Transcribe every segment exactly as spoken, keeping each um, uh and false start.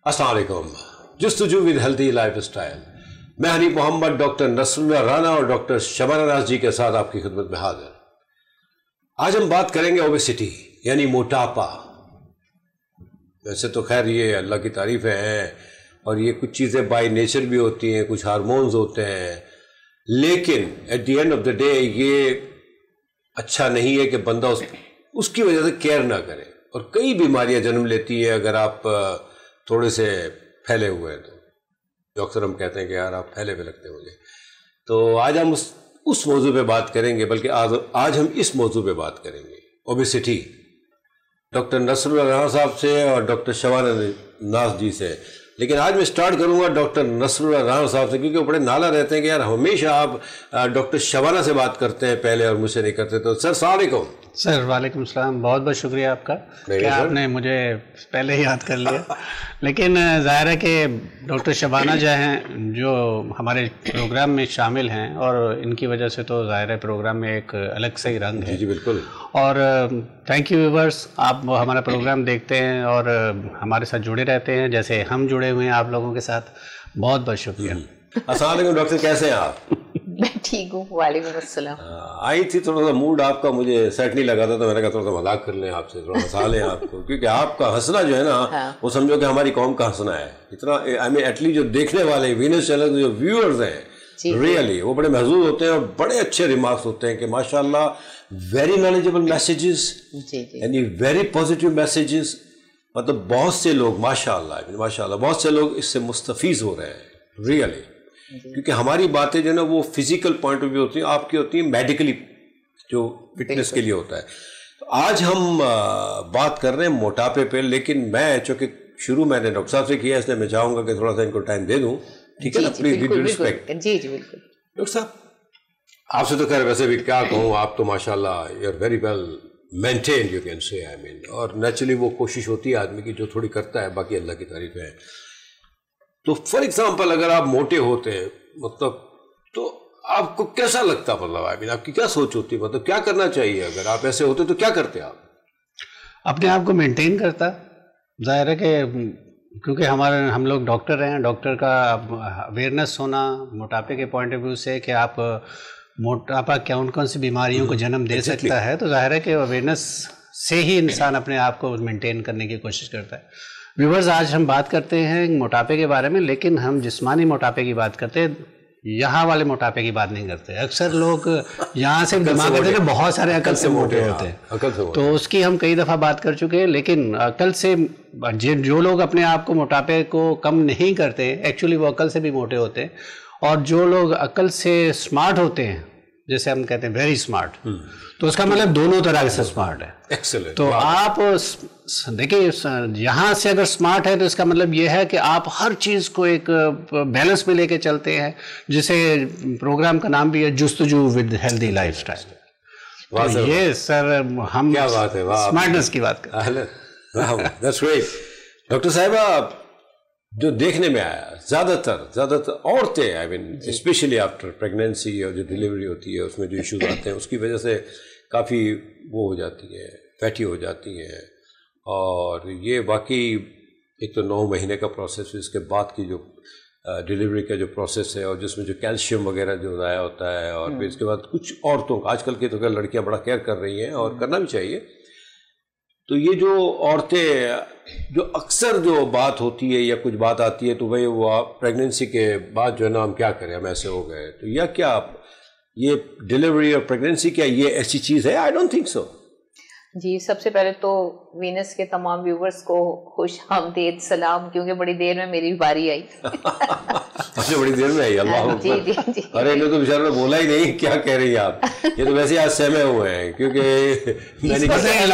अस्सलाम वालेकुम। Justuju with healthy lifestyle, मैं हनीफ मोहम्मद डॉक्टर नसरुल्लाह राना और डॉक्टर शबाना नाज जी के साथ आपकी खिदमत में हाजिर। आज हम बात करेंगे ओबेसिटी यानी मोटापा। वैसे तो खैर ये अल्लाह की तारीफ है और ये कुछ चीज़ें बाय नेचर भी होती हैं, कुछ हार्मोन्स होते हैं, लेकिन at the end of the day ये अच्छा नहीं है कि बंदा उस, उसकी वजह से केयर ना करे और कई बीमारियां जन्म लेती है अगर आप थोड़े से फैले हुए हैं तो। जो अक्सर हम कहते हैं कि यार आप फैले हुए लगते हैं मुझे। तो आज हम उस उस मौजू पे बात करेंगे, बल्कि आज आज हम इस मौजू पे बात करेंगे, ओबेसिटी, डॉक्टर नसरुल्लाह राना साहब से और डॉक्टर शबाना नाज जी से। लेकिन आज मैं स्टार्ट करूंगा डॉक्टर नसरुल्लाह राना साहब से, क्योंकि वो बड़े नाला रहते हैं कि यार हमेशा आप डॉक्टर शबाना से बात करते हैं पहले और मुझसे नहीं करते। तो सर अस्सलाम वालेकुम। सर वालेकुम सलाम, बहुत बहुत शुक्रिया आपका कि आपने मुझे पहले ही याद कर लिया। लेकिन ज़ाहिर है कि डॉक्टर शबाना जो हैं जो हमारे प्रोग्राम में शामिल हैं और इनकी वजह से तो ज़ाहिर है प्रोग्राम में एक अलग से ही रंग है। जी बिल्कुल। और थैंक यू व्यूअर्स, आप हमारा प्रोग्राम देखते हैं और हमारे साथ जुड़े रहते हैं जैसे हम जुड़े हुए हैं आप लोगों के साथ। बहुत बहुत शुक्रिया। अस्सलाम वालेकुम डॉक्टर, कैसे हैं आप? मैं ठीक हूँ, वालेकुम अस्सलाम। आई थी थोड़ा सा मूड आपका मुझे सेट नहीं लगा था, तो मैंने कहा थोड़ा सा मजाक कर लें आपसे, थोड़ा हंसा लें आपको, क्योंकि आपका हंसना जो है ना हाँ। वो समझो कि हमारी कौम का हंसना है। इतना आई मीन एटलीस्ट जो देखने वाले वीनस चैनल के जो व्यूअर्स हैं रियली वो बड़े महजूज होते हैं और बड़े अच्छे रिमार्क्स होते हैं कि माशाल्लाह वेरी नॉलेजेबल मैसेजेस यानी वेरी पॉजिटिव मैसेजेस। मतलब बहुत से लोग माशाल्लाह माशाल्लाह बहुत से लोग इससे मुस्तफीज हो रहे हैं रियली, क्योंकि हमारी बातें जो है ना वो फिजिकल पॉइंट ऑफ व्यू होती है, आपकी होती है मेडिकली जो फिटनेस के लिए होता है। तो आज हम बात कर रहे हैं मोटापे पे, लेकिन मैं चूँकि शुरू मैंने डॉक्टर साहब से किया इसलिए मैं चाहूँगा कि थोड़ा सा इनको टाइम दे दूँ, ठीक है ना? Please with respect. जी जी बिल्कुल। डॉक्टर साहब आपसे तो खैर वैसे भी क्या कहूँ, आप तो माशाल्लाह you are very well maintained you can say, I mean, और नेचुरली वो कोशिश होती है आदमी की जो थोड़ी करता है, बाकी अल्लाह की तारीफ है। तो फॉर एग्जाम्पल अगर आप मोटे होते हैं मतलब तो आपको कैसा लगता, मतलब आई मीन आपकी क्या सोच होती, मतलब क्या करना चाहिए अगर आप ऐसे होते तो क्या करते आप? अपने आप को मेंटेन करता। जाहिर है कि क्योंकि हमारे हम लोग डॉक्टर हैं, डॉक्टर का अवेयरनेस होना मोटापे के पॉइंट ऑफ व्यू से कि आप मोटापा कौन कौन सी बीमारियों को जन्म दे exactly. सकता है, तो जाहिर है कि अवेयरनेस से ही इंसान अपने आप को मेंटेन करने की कोशिश करता है। व्यूअर्स, आज हम बात करते हैं मोटापे के बारे में, लेकिन हम जिस्मानी मोटापे की बात करते हैं, यहाँ वाले मोटापे की बात नहीं करते। अक्सर लोग यहाँ से दिमाग करते हैं बहुत सारे अकल से मोटे होते हैं, तो उसकी हम कई दफ़ा बात कर चुके हैं। लेकिन अकल से जो लोग अपने आप को मोटापे को कम नहीं करते एक्चुअली वो अकल से भी मोटे होते हैं, और जो लोग अकल से स्मार्ट होते हैं जैसे हम कहते हैं वेरी स्मार्ट, तो उसका मतलब दोनों तरह से स्मार्ट है। एक्सेलेंट। तो आप देखिए यहाँ से अगर स्मार्ट है तो इसका मतलब ये है कि आप हर चीज़ को एक बैलेंस में लेके चलते हैं, जिसे प्रोग्राम का नाम भी है Justuju with healthy lifestyle. तो ये सर हम क्या बात है, स्मार्टनेस की बात करते हैं। डॉक्टर साहिबा, जो देखने में आया ज़्यादातर ज़्यादातर औरतें I mean specially after pregnancy और जो डिलीवरी होती है उसमें जो इश्यूज आते हैं उसकी वजह से काफ़ी वो हो जाती है, फैटी हो जाती है। और ये बाकी एक तो नौ महीने का प्रोसेस, इसके बाद की जो डिलीवरी का जो प्रोसेस है और जिसमें जो कैल्शियम वगैरह जो ज़ाया होता है, और फिर इसके बाद कुछ औरतों आजकल की तो लड़कियाँ बड़ा केयर कर रही हैं और करना भी चाहिए। तो ये जो औरतें जो अक्सर जो बात होती है या कुछ बात आती है तो भाई वो प्रेगनेंसी के बाद जो है ना हम क्या करें, हम ऐसे हो गए, तो या क्या ये डिलीवरी और प्रेगनेंसी क्या ये ऐसी चीज़ है? I don't think so. जी, सबसे पहले तो वीनस के तमाम व्यूवर्स को खुश आमदीद सलाम, क्योंकि बड़ी देर में मेरी बारी आई। अच्छा, बड़ी देर में आई, अल्लाह जी जी जी। अरे इन्होंने तो बेचारा बोला ही नहीं, क्या कह रही हैं आप? ये तो वैसे आज सहमे हुए हैं क्योंकि मैंने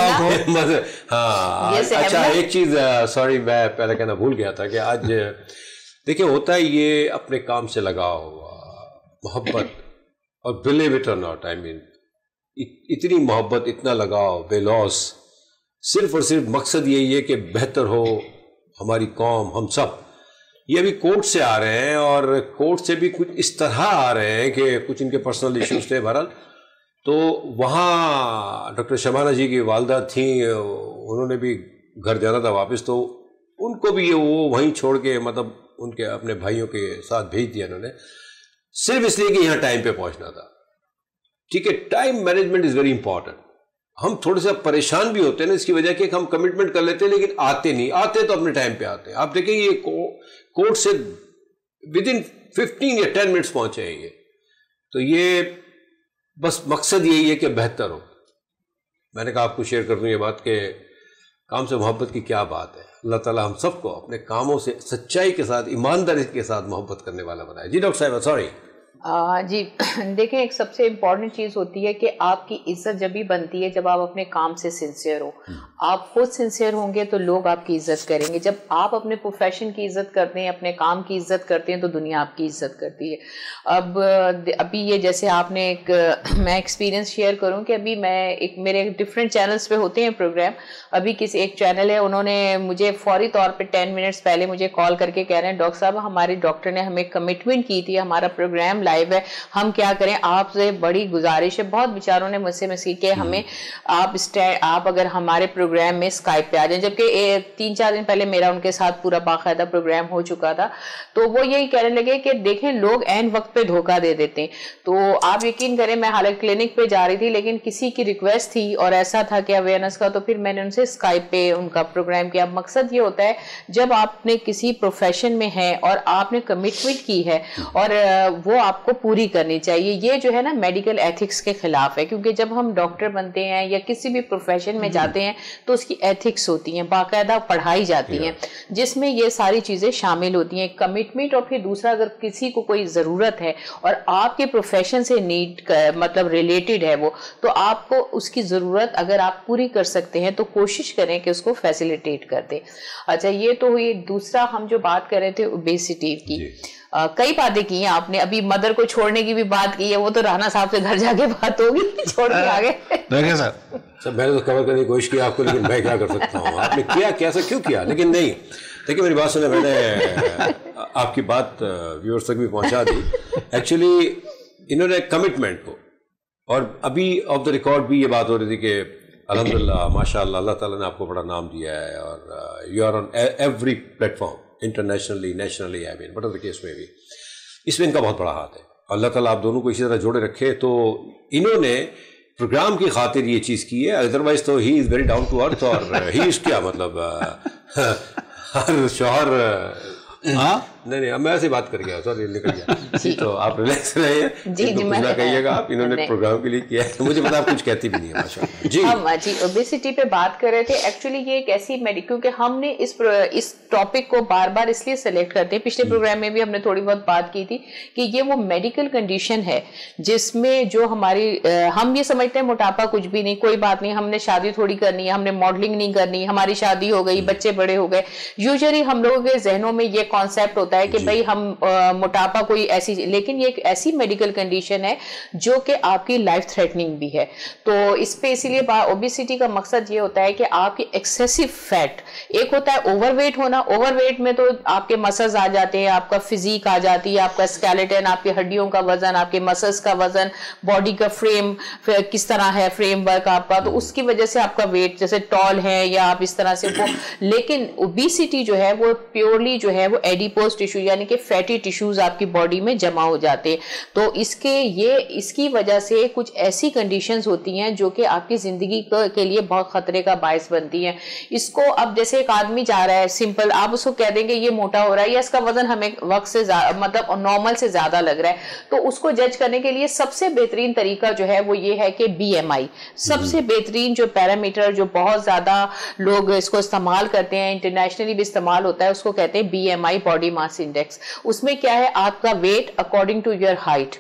हाँ अच्छा एक चीज़ सॉरी मैं पहले कहना भूल गया था कि आज देखिए होता है ये अपने काम से लगाव हुआ मोहब्बत, और believe it or not I mean इतनी मोहब्बत, इतना लगाव बेलौस, सिर्फ और सिर्फ मकसद यही है कि बेहतर हो हमारी कौम, हम सब। ये अभी कोर्ट से आ रहे हैं और कोर्ट से भी कुछ इस तरह आ रहे हैं कि कुछ इनके पर्सनल इश्यूज थे बहरहाल। तो वहाँ डॉक्टर शबाना जी की वालदा थी, उन्होंने भी घर जाना था वापस, तो ان کو بھی یہ وہ وہیں چھوڑ کے مطلب ان کے اپنے بھائیوں کے ساتھ بھیج دیا انہوں نے, صرف اس لیے کہ یہاں ٹائم پہ پہنچنا تھا. ٹھیک ہے, time management is very important. ہم تھوڑے سے پریشان بھی ہوتے ہیں نا اس کی وجہ کہ ہم کمٹمنٹ کر لیتے ہیں لیکن آتے نہیں, آتے تو اپنے ٹائم پہ آتے ہیں. آپ دیکھیں یہ کورٹ سے ود ان ففٹین یا ٹین منٹس پہنچے ہیں یہ. تو یہ بس مقصد یہی ہے کہ بہتر ہو. میں نے کہا آپ کو شیئر کر دوں یہ بات کہ کام سے محبت کی کیا بات ہے. اللہ تعالیٰ ہم سب کو اپنے کاموں سے سچائی کے ساتھ, ایمانداری کے ساتھ محبت کرنے والا بنائے. جی ڈاکٹر صاحب سوری. جی دیکھیں, ایک سب سے امپورٹنٹ چیز ہوتی ہے کہ آپ کی عزت جب بھی بنتی ہے جب آپ اپنے کام سے سنسیئر ہو. آپ خود سنسیئر ہوں گے تو لوگ آپ کی عزت کریں گے. جب آپ اپنے پروفیشن کی عزت کرتے ہیں, اپنے کام کی عزت کرتے ہیں, تو دنیا آپ کی عزت کرتی ہے. اب ابھی یہ جیسے آپ نے ایک میں ایکسپیرینس شیئر کروں کہ ابھی میں ایک میرے ڈفرینٹ چینلز پہ ہوتے ہیں پروگرام. ابھی کسی ایک چینل ہے, انہوں نے مجھے فوری طور پہ ٹین منٹس پہلے مجھے کال کر کے کہہ رہے ہیں ڈاکٹر صاحب ہمارے ڈاکٹر نے ہمیں کمٹمنٹ کی تھی, ہمارا پروگرام لائیو ہے, ہم کیا کریں, آپ سے بڑی گزارش ہے. بہت بیچاروں نے مجھ سے مسیح کہ ہمیں آپ آپ اگر ہمارے پروگرام میں اسکائپ پہ آ جائیں, جبکہ تین چار دن پہلے میرا ان کے ساتھ پورا باقاعدہ پروگرام ہو چکا تھا. تو وہ یہی کہنے لگے کہ دیکھیں لوگ عین وقت پہ دھوکہ دے دیتے ہیں. تو آپ یقین کریں میں حالانکہ کلینک پہ جا رہی تھی لیکن کسی کی ریکویسٹ تھی اور ایسا تھا کہ اویئرنیس کا, تو پھر میں نے ان سے اسکائپ پہ ان کا پروگرام کیا. مقصد یہ ہوتا ہے جب آپ نے کسی پروفیشن میں ہیں اور آپ نے کمٹمنٹ کی ہے اور وہ آپ کو پوری کرنی چاہیے. یہ جو ہے نا میڈیکل ایتھکس کے خلاف ہے, کیونکہ جب ہم ڈاکٹر بنتے ہیں یا کسی بھی پروفیشن میں جاتے ہیں تو اس کی ایتھکس ہوتی ہیں, باقاعدہ پڑھائی جاتی ہیں جس میں یہ ساری چیزیں شامل ہوتی ہیں. کمٹمنٹ, اور پھر دوسرا اگر کسی کو کوئی ضرورت ہے اور آپ کے پروفیشن سے نیڈ مطلب ریلیٹڈ ہے وہ, تو آپ کو اس کی ضرورت اگر آپ پوری کر سکتے ہیں تو کوشش کریں کہ اس کو فیسیلیٹیٹ کر دیں. اچھا یہ تو ہوئی. دوسرا ہم جو بات کر رہے تھے اوبیسٹی کی, آ, کئی باتیں کی ہیں آپ نے. ابھی مدر کو چھوڑنے کی بھی بات کی ہے, وہ تو رانا صاحب سے گھر جا کے بات ہوگی, چھوڑ کے آگے. دیکھیں سر سر میں نے تو کور کرنے کی کوشش کی آپ کو, لیکن میں کیا کر سکتا ہوں. آپ نے کیا کیسے کیوں کیا, لیکن نہیں دیکھیے میری بات سنیں, میں نے آپ کی بات ویورز تک بھی پہنچا دی. ایکچولی انہوں نے کمٹمنٹ کو, اور ابھی آف دا ریکارڈ بھی یہ بات ہو رہی تھی کہ الحمدللہ ماشاء اللہ اللہ تعالیٰ نے آپ کو بڑا نام دیا ہے اور you are on every platform internationally nationally, I mean but case میں بھی اس میں ان کا بہت بڑا ہاتھ ہے. اللہ تعالیٰ آپ دونوں کو اسی طرح جوڑے رکھے. تو انہوں نے پروگرام کی خاطر یہ چیز کی ہے, ادروائز تو he is very down to earth. اور ہی از کیا مطلب ہر شوہر ہاں نہیں نہیں اب میں ایسے بات کر گیا, سوری نکل گیا. جی تو آپ ریلیکس رہے ہیں, جی جی کچھ نہ کہیے گا, آپ انہوں نے پروگرام کے لیے کیا ہے, مجھے پتا آپ کچھ کہتی بھی نہیں ہے ماشاء اللہ. جی ہم جی اوبیسٹی پہ بات کر رہے تھے. ایکچولی یہ ایک ایسی میڈی, کیونکہ ہم نے اس اس ٹاپک کو بار بار اس لیے سلیکٹ کرتے ہیں, پچھلے پروگرام میں بھی ہم نے تھوڑی بہت بات کی تھی کہ یہ وہ میڈیکل کنڈیشن ہے جس میں جو ہماری, ہم یہ سمجھتے ہیں موٹاپا کچھ بھی نہیں, کوئی بات نہیں, ہم نے شادی تھوڑی کرنی ہے, ہم نے ماڈلنگ نہیں کرنی, ہماری شادی ہو گئی, بچے بڑے ہو گئے. یوزلی ہم لوگوں کے ذہنوں میں یہ کانسیپٹ ہوتا ہے کہ بھائی ہم موٹاپا کوئی ایسی, لیکن یہ ایک ایسی میڈیکل کنڈیشن ہے جو کہ آپ کی لائف تھریٹننگ بھی ہے. تو اس پہ اسی لیے اوبیسٹی کا مقصد یہ ہوتا ہے کہ آپ کی ایکسیسو فیٹ, ایک ہوتا ہے اوور ویٹ ہونا, اوور ویٹ میں تو آپ کے مسلز آ جاتے ہیں, آپ کا فزیک آ جاتی ہے, آپ کا اسکیلیٹن, آپ کی ہڈیوں کا وزن, آپ کے مسلز کا وزن, باڈی کا فریم کس طرح ہے, فریم ورک آپ کا, تو اس کی وجہ سے آپ کا ویٹ جیسے ٹال ہے یا آپ اس طرح سے وہ. لیکن اوبیسٹی جو ہے وہ پیورلی جو ہے وہ ایڈیپوز ٹیشو یعنی کہ فیٹی ٹیشوز آپ کی باڈی میں جمع ہو جاتے. تو اس کے یہ اس کی وجہ سے کچھ ایسی کنڈیشنز ہوتی ہیں جو کہ آپ کی زندگی کے لیے بہت خطرے کا باعث بنتی ہیں. اس کو اب جیسے ایک آدمی جا رہا ہے سمپل, آپ اس کو کہہ دیں کہ یہ موٹا ہو رہا ہے یا اس کا وزن ہمیں وقت سے مطلب نارمل سے زیادہ لگ رہا ہے, تو اس کو جج کرنے کے لیے سب سے بہترین طریقہ جو ہے وہ یہ ہے کہ بی ایم آئی, سب سے بہترین جو پیرامیٹر جو بہت زیادہ لوگ اس کو استعمال کرتے ہیں, انٹرنیشنلی بھی استعمال ہوتا ہے, اس کو کہتے ہیں B M I, body mass index. اس میں کیا ہے, آپ کا weight according to your height,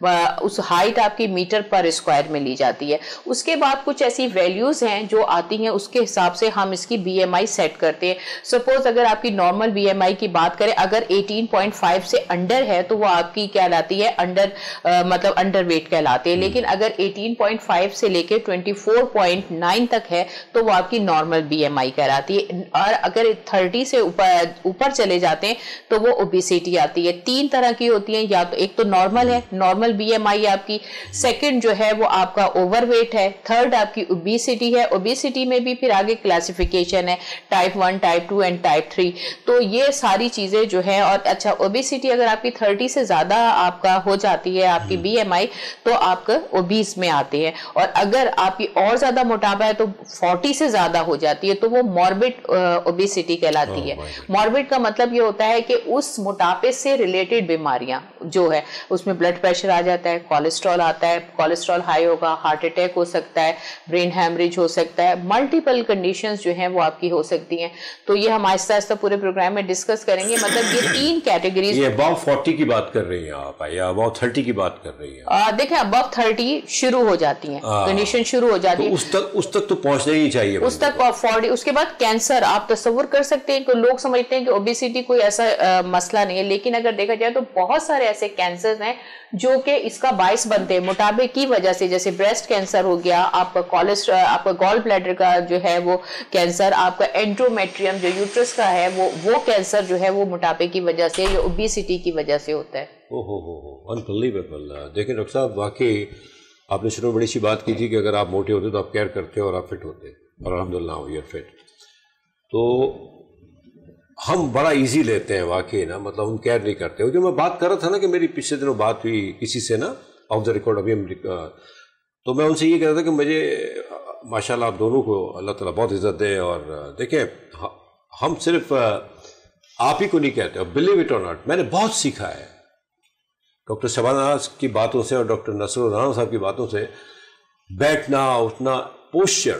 اس ہائٹ آپ کی میٹر پر اسکوائر میں لی جاتی ہے. اس کے بعد کچھ ایسی ویلیوز ہیں جو آتی ہیں, اس کے حساب سے ہم اس کی بی ایم آئی سیٹ کرتے ہیں. سپوز اگر آپ کی نارمل بی ایم آئی کی بات کریں, اگر ایٹین پوائنٹ فائیو سے انڈر ہے تو وہ آپ کی کہلاتی ہے انڈر مطلب انڈر ویٹ کہلاتے ہیں. لیکن اگر ایٹین پوائنٹ فائیو سے لے کے ٹوینٹی فور پوائنٹ نائن تک ہے تو وہ آپ کی نارمل بی ایم آئی کہلاتی ہے. اور اگر تھرٹی سے اوپر اوپر چلے جاتے ہیں تو وہ اوبیسٹی آتی ہے. تین طرح کی ہوتی ہیں, یا تو ایک تو نارمل ہے, normal normal B M I آپ کی, سیکنڈ جو ہے وہ آپ کا اوور ویٹ ہے, تھرڈ آپ کی اوبیسٹی ہے. اوبیسٹی میں بھی پھر آگے کلاسیفیکیشن ہے type one, type two and type three. تو یہ ساری چیزیں جو ہے, اور اچھا اوبیسٹی اگر آپ کی تھرٹی سے زیادہ آپ کا ہو جاتی ہے آپ کی بی ایم آئی تو آپ کا اوبیس میں آتے ہیں, اور اگر آپ کی اور زیادہ موٹاپا ہے تو فورٹی سے زیادہ ہو جاتی ہے تو وہ ماربڈ اوبیسٹی کہلاتی ہے. ماربڈ کا مطلب یہ ہوتا ہے کہ اس موٹاپے سے ریلیٹڈ بیماریاں جو ہے اس میں بلڈ پریشر آ جاتا ہے, کولیسٹرول آتا ہے, کولیسٹرول ہائی ہوگا, ہارٹ اٹیک ہو سکتا ہے, برین ہیمریج ہو سکتا ہے, ملٹیپل کنڈیشنز جو ہیں وہ آپ کی ہو سکتی ہیں. تو یہ ہم آہستہ آہستہ پورے پروگرام میں ڈسکس کریں گے. مطلب یہ تین کیٹیگریز. یہ اباؤ فورٹی کی بات کر رہی ہیں آپ یا اباؤ تھرٹی کی بات کر رہی ہیں؟ دیکھیں اباؤ تھرٹی شروع ہو جاتی ہیں کنڈیشن شروع ہو جاتی ہے, اس تک اس تک تو پہنچنا ہی چاہیے, اس تک فورٹی. اس کے بعد کینسر. آپ تصور کر سکتے ہیں کہ لوگ سمجھتے ہیں کہ اوبیسٹی کوئی ایسا مسئلہ نہیں ہے, لیکن اگر دیکھا جائے تو بہت سارے ایسے کینسر ہیں جو کہ اس کا باعث بنتے ہیں موٹاپے کی وجہ سے. جیسے بریسٹ کینسر ہو گیا, آپ کا کولیسٹرول, آپ کا گال بلیڈر کا جو ہے وہ کینسر, آپ کا انڈومیٹریم جو یوٹرس کا ہے وہ وہ کینسر جو ہے وہ موٹاپے کی وجہ سے یا اوبیسٹی کی وجہ سے ہوتا ہے. او ہو ہو انبلیویبل. دیکھیں ڈاکٹر صاحب, واقعی آپ نے شروع میں بڑی سی بات کی تھی کہ اگر آپ موٹے ہوتے تو آپ کیئر کرتے اور آپ فٹ ہوتے, اور الحمدللہ وی آر فٹ. تو ہم بڑا ایزی لیتے ہیں واقعی نا, مطلب ہم کیئر نہیں کرتے. جو میں بات کر رہا تھا نا کہ میری پچھلے دنوں بات ہوئی کسی سے نا آف دا ریکارڈ, ابھی ہم, تو میں ان سے یہ کہہ رہا تھا کہ مجھے ماشاء اللہ آپ دونوں کو اللہ تعالیٰ بہت عزت دے. اور دیکھیں ہم صرف آپ ہی کو نہیں کہتے, بلیو اٹ اور ناٹ, میں نے بہت سیکھا ہے ڈاکٹر شبانہ راز کی باتوں سے اور ڈاکٹر نصر رانا صاحب کی باتوں سے. بیٹھنا, اٹھنا, پوسچر,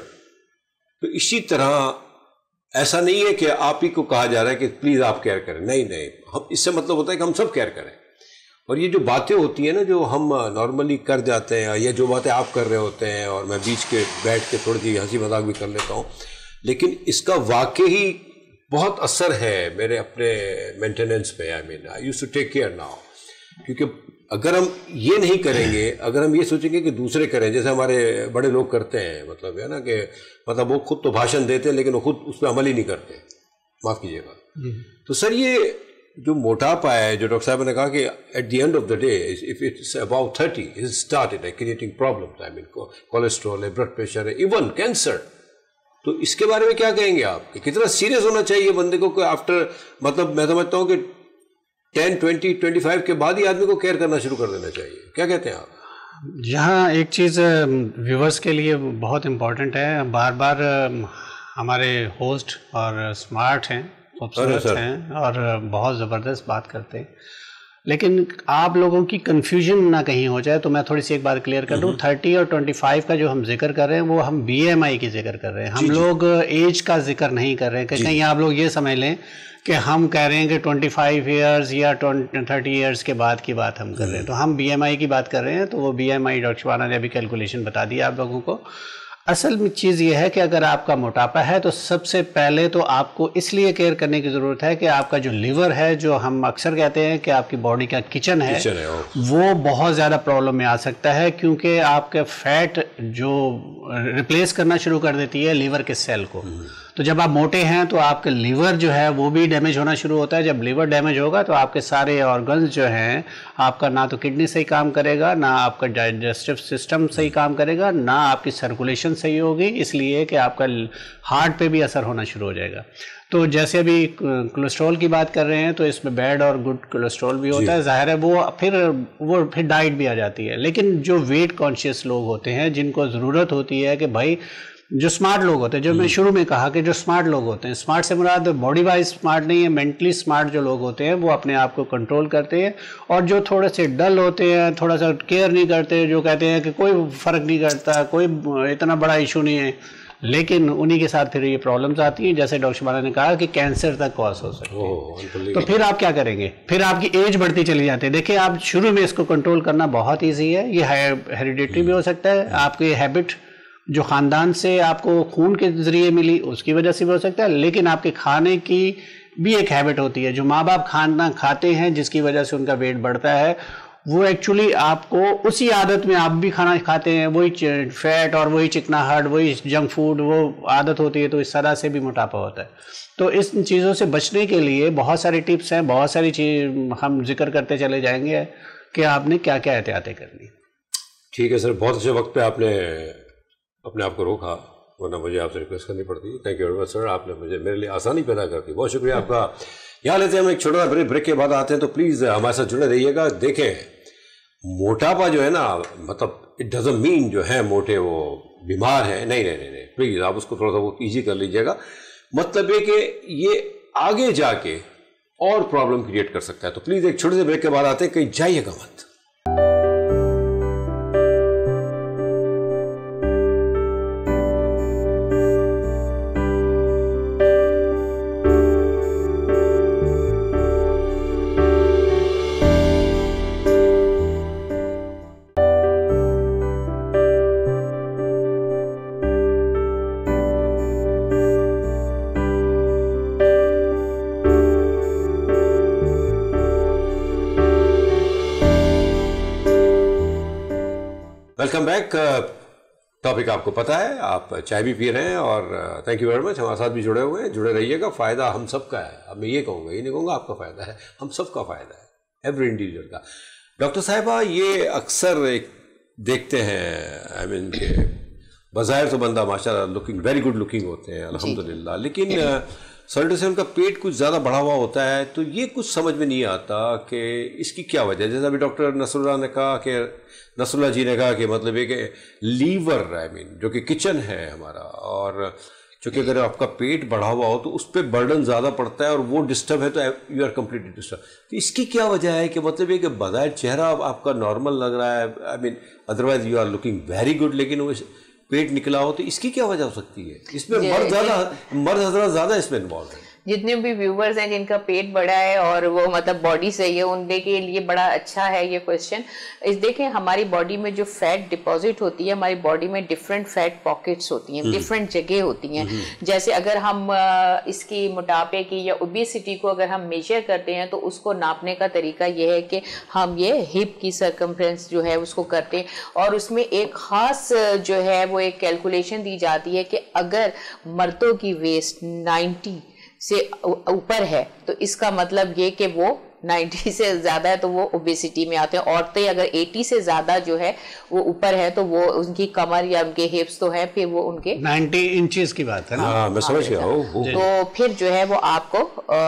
تو اسی طرح ایسا نہیں ہے کہ آپ ہی کو کہا جا رہا ہے کہ پلیز آپ کیئر کریں. نہیں نہیں, ہم اس سے مطلب ہوتا ہے کہ ہم سب کیئر کریں. اور یہ جو باتیں ہوتی ہیں نا جو ہم نارملی کر جاتے ہیں, یا جو باتیں آپ کر رہے ہوتے ہیں اور میں بیچ کے بیٹھ کے تھوڑی سی ہنسی مذاق بھی کر لیتا ہوں, لیکن اس کا واقعی بہت اثر ہے میرے اپنے مینٹیننس پہ. I mean I use to take care now. کیونکہ اگر ہم یہ نہیں کریں گے, اگر ہم یہ سوچیں گے کہ دوسرے کریں, جیسے ہمارے بڑے لوگ کرتے ہیں, مطلب ہے نا کہ مطلب وہ خود تو بھاشن دیتے ہیں لیکن وہ خود اس پہ عمل ہی نہیں کرتے, معاف کیجیے گا. تو سر یہ جو موٹاپا ہے, جو ڈاکٹر صاحب نے کہا کہ at the end of the day if it's about thirty it started creating problems, I mean cholesterol ہے, بلڈ پریشر ہے, ایون کینسر. تو اس کے بارے میں کیا کہیں گے آپ, کہ کتنا سیریس ہونا چاہیے بندے کو کہ آفٹر, مطلب میں سمجھتا ہوں کہ ٹین ٹوینٹی ٹوینٹی فائیو کے بعد ہی آدمی کو کیئر کرنا شروع کر دینا چاہیے. کیا کہتے ہیں آپ؟ یہاں ایک چیز ویورز کے لیے بہت امپورٹنٹ ہے, بار بار ہمارے ہوسٹ اور اسمارٹ ہیں, خوبصورت ہیں اور بہت زبردست بات کرتے ہیں, لیکن آپ لوگوں کی کنفیوژن نہ کہیں ہو جائے. تو میں تھوڑی سی ایک بات کلیئر کر دوں, تھرٹی اور ٹوئنٹی فائیو کا جو ہم ذکر کر رہے ہیں وہ ہم بی ایم آئی کی ذکر کر رہے ہیں, ہم لوگ ایج کا ذکر نہیں کر رہے ہیں. کہ کہیں آپ لوگ یہ سمجھ لیں کہ ہم کہہ رہے ہیں کہ ٹوئنٹی فائیو ایئرز یا تھرٹی ایئرز کے بعد کی بات ہم کر رہے ہیں. تو ہم بی ایم آئی کی بات کر رہے ہیں, تو وہ B M I doctor Shabana نے ابھی کیلکولیشن بتا دی آپ لوگوں کو. اصل میں چیز یہ ہے کہ اگر آپ کا موٹاپا ہے تو سب سے پہلے تو آپ کو اس لیے کیئر کرنے کی ضرورت ہے کہ آپ کا جو لیور ہے, جو ہم اکثر کہتے ہیں کہ آپ کی باڈی کا کچن ہے, وہ بہت زیادہ پرابلم میں آ سکتا ہے, کیونکہ آپ کے فیٹ جو ریپلیس کرنا شروع کر دیتی ہے لیور کے سیل کو. تو جب آپ موٹے ہیں تو آپ کا لیور جو ہے وہ بھی ڈیمیج ہونا شروع ہوتا ہے. جب لیور ڈیمیج ہوگا تو آپ کے سارے آرگنز جو ہیں, آپ کا نہ تو کڈنی صحیح کام کرے گا, نہ آپ کا ڈائجسٹو سسٹم صحیح کام کرے گا, نہ آپ کی سرکولیشن صحیح ہوگی, اس لیے کہ آپ کا ہارٹ پہ بھی اثر ہونا شروع ہو جائے گا. تو جیسے ابھی کولیسٹرول کی بات کر رہے ہیں تو اس میں بیڈ اور گڈ کولیسٹرول بھی ہوتا ہے, ظاہر ہے وہ پھر وہ پھر ڈائٹ بھی آ جاتی ہے. لیکن جو ویٹ کانشیس لوگ ہوتے ہیں, جن کو ضرورت ہوتی ہے کہ بھائی جو اسمارٹ لوگ ہوتے ہیں, جو میں شروع میں کہا کہ جو اسمارٹ لوگ ہوتے ہیں, اسمارٹ سے مراد باڈی وائز اسمارٹ نہیں ہے, مینٹلی اسمارٹ جو لوگ ہوتے ہیں وہ اپنے آپ کو کنٹرول کرتے ہیں. اور جو تھوڑے سے ڈل ہوتے ہیں, تھوڑا سا کیئر نہیں کرتے, جو کہتے ہیں کہ کوئی فرق نہیں کرتا, کوئی اتنا بڑا ایشو نہیں ہے, لیکن انہی کے ساتھ پھر یہ پرابلمز آتی ہیں, جیسے ڈاکٹر شبانہ نے کہا کہ کینسر تک کاز ہو سکتی ہے. تو پھر آپ کیا کریں گے, پھر آپ کی ایج بڑھتی چلی جاتی ہے. دیکھیں آپ شروع میں اس کو کنٹرول کرنا بہت ایزی ہے, یہ ہیریڈیٹری بھی ہو سکتا ہے, آپ کی ہیبٹ جو خاندان سے آپ کو خون کے ذریعے ملی اس کی وجہ سے بھی ہو سکتا ہے, لیکن آپ کے کھانے کی بھی ایک ہیبٹ ہوتی ہے. جو ماں باپ کھانا کھاتے ہیں جس کی وجہ سے ان کا ویٹ بڑھتا ہے, وہ ایکچولی آپ کو اسی عادت میں آپ بھی کھانا کھاتے ہیں, وہی فیٹ اور وہی چکناہٹ, وہی جنک فوڈ, وہ عادت ہوتی ہے, تو اس طرح سے بھی موٹاپا ہوتا ہے. تو اس چیزوں سے بچنے کے لیے بہت ساری ٹپس ہیں, بہت ساری چیز ہم ذکر کرتے چلے جائیں گے. کہ آپ نے کیا کیا احتیاطیں کرنی. ٹھیک ہے سر, بہت اچھے وقت پہ آپ نے اپنے آپ کو روکا, ورنہ مجھے آپ سے ریکویسٹ کرنی پڑتی. Thank you very much sir, آپ نے مجھے میرے لیے آسانی پیدا کر دی, بہت شکریہ آپ کا. یہاں لیتے ہیں ہم ایک چھوٹا بریک, بریک کے بعد آتے ہیں, تو پلیز ہمارے ساتھ جڑے رہیے گا. دیکھیں موٹاپا جو ہے نا, مطلب اٹ ڈزنٹ مین جو ہے موٹے وہ بیمار ہیں, نہیں نہیں نہیں پلیز آپ اس کو تھوڑا سا وہ ایزی کر لیجیے گا. مطلب یہ کہ یہ آگے جا کے اور پرابلم کریٹ کر سکتا ہے. تو پلیز ایک چھوٹے سے بریک کے بعد آتے ہیں, کہیں جائیے گا مت. Welcome back. ٹاپک آپ کو پتا ہے, آپ چائے بھی پی رہے ہیں, اور تھینک یو ویری مچ, ہمارے ساتھ بھی جڑے ہوئے ہیں. جڑے رہیے گا, فائدہ ہم سب کا ہے. اب میں یہ کہوں گا, یہ نہیں کہوں گا آپ کا فائدہ ہے, ہم سب کا فائدہ ہے, ایوری انڈیویجول کا. ڈاکٹر صاحبہ, یہ اکثر ایک دیکھتے ہیں, آئی مین کہ بظاہر تو بندہ ماشاء اللہ لکنگ ویری گڈ لکنگ ہوتے ہیں الحمدللہ, لیکن سرٹن سے ان کا پیٹ کچھ زیادہ بڑھا ہوا ہوتا ہے. تو یہ کچھ سمجھ میں نہیں آتا کہ اس کی کیا وجہ ہے. جیسے ابھی ڈاکٹر نصر اللہ نے کہا کہ نصر اللہ جی نے کہا کہ مطلب یہ کہ لیور آئی مین جو کہ کچن ہے ہمارا, اور چونکہ اگر آپ کا پیٹ بڑھا ہوا ہو تو اس پہ برڈن زیادہ پڑتا ہے, اور وہ ڈسٹرب ہے تو یو آر کمپلیٹلی ڈسٹرب. تو اس کی کیا وجہ ہے کہ مطلب یہ کہ بظاہر چہرہ آپ کا نارمل لگ رہا ہے, I mean otherwise you are looking very good, لیکن وہ پیٹ نکلا ہو, تو اس کی کیا وجہ ہو سکتی ہے؟ اس میں مرد زیادہ مرد حضرات زیادہ اس میں انوالو ہیں. جتنے بھی ویورز ہیں جن کا پیٹ بڑا ہے اور وہ مطلب باڈی صحیح ہے, ان کے لیے بڑا اچھا ہے یہ کوشچن. اس دیکھیں ہماری باڈی میں جو فیٹ ڈپازٹ ہوتی ہے, ہماری باڈی میں ڈفرینٹ فیٹ پاکٹس ہوتی ہیں, ڈفرینٹ جگہ ہوتی ہیں. جیسے اگر ہم اس کی موٹاپے کی یا اوبیسٹی کو اگر ہم میجر کرتے ہیں تو اس کو ناپنے کا طریقہ یہ ہے کہ ہم یہ ہپ کی سرکمفرنس جو ہے اس کو کرتے ہیں, اور اس میں ایک خاص جو ہے وہ ایک کیلکولیشن دی جاتی ہے کہ اگر مردوں کی ویسٹ نائنٹی سے اوپر ہے تو اس کا مطلب یہ کہ وہ نائنٹی سے زیادہ ہے تو وہ اوبیسٹی میں آتے ہیں. عورتیں اگر ایٹی سے زیادہ جو ہے وہ اوپر ہے تو وہ ان کی کمر یا ان کے ہپس تو ہے پھر وہ ان کے نائنٹی انچز کی بات ہے نا, میں سمجھ گیا. تو پھر جو ہے وہ آپ کو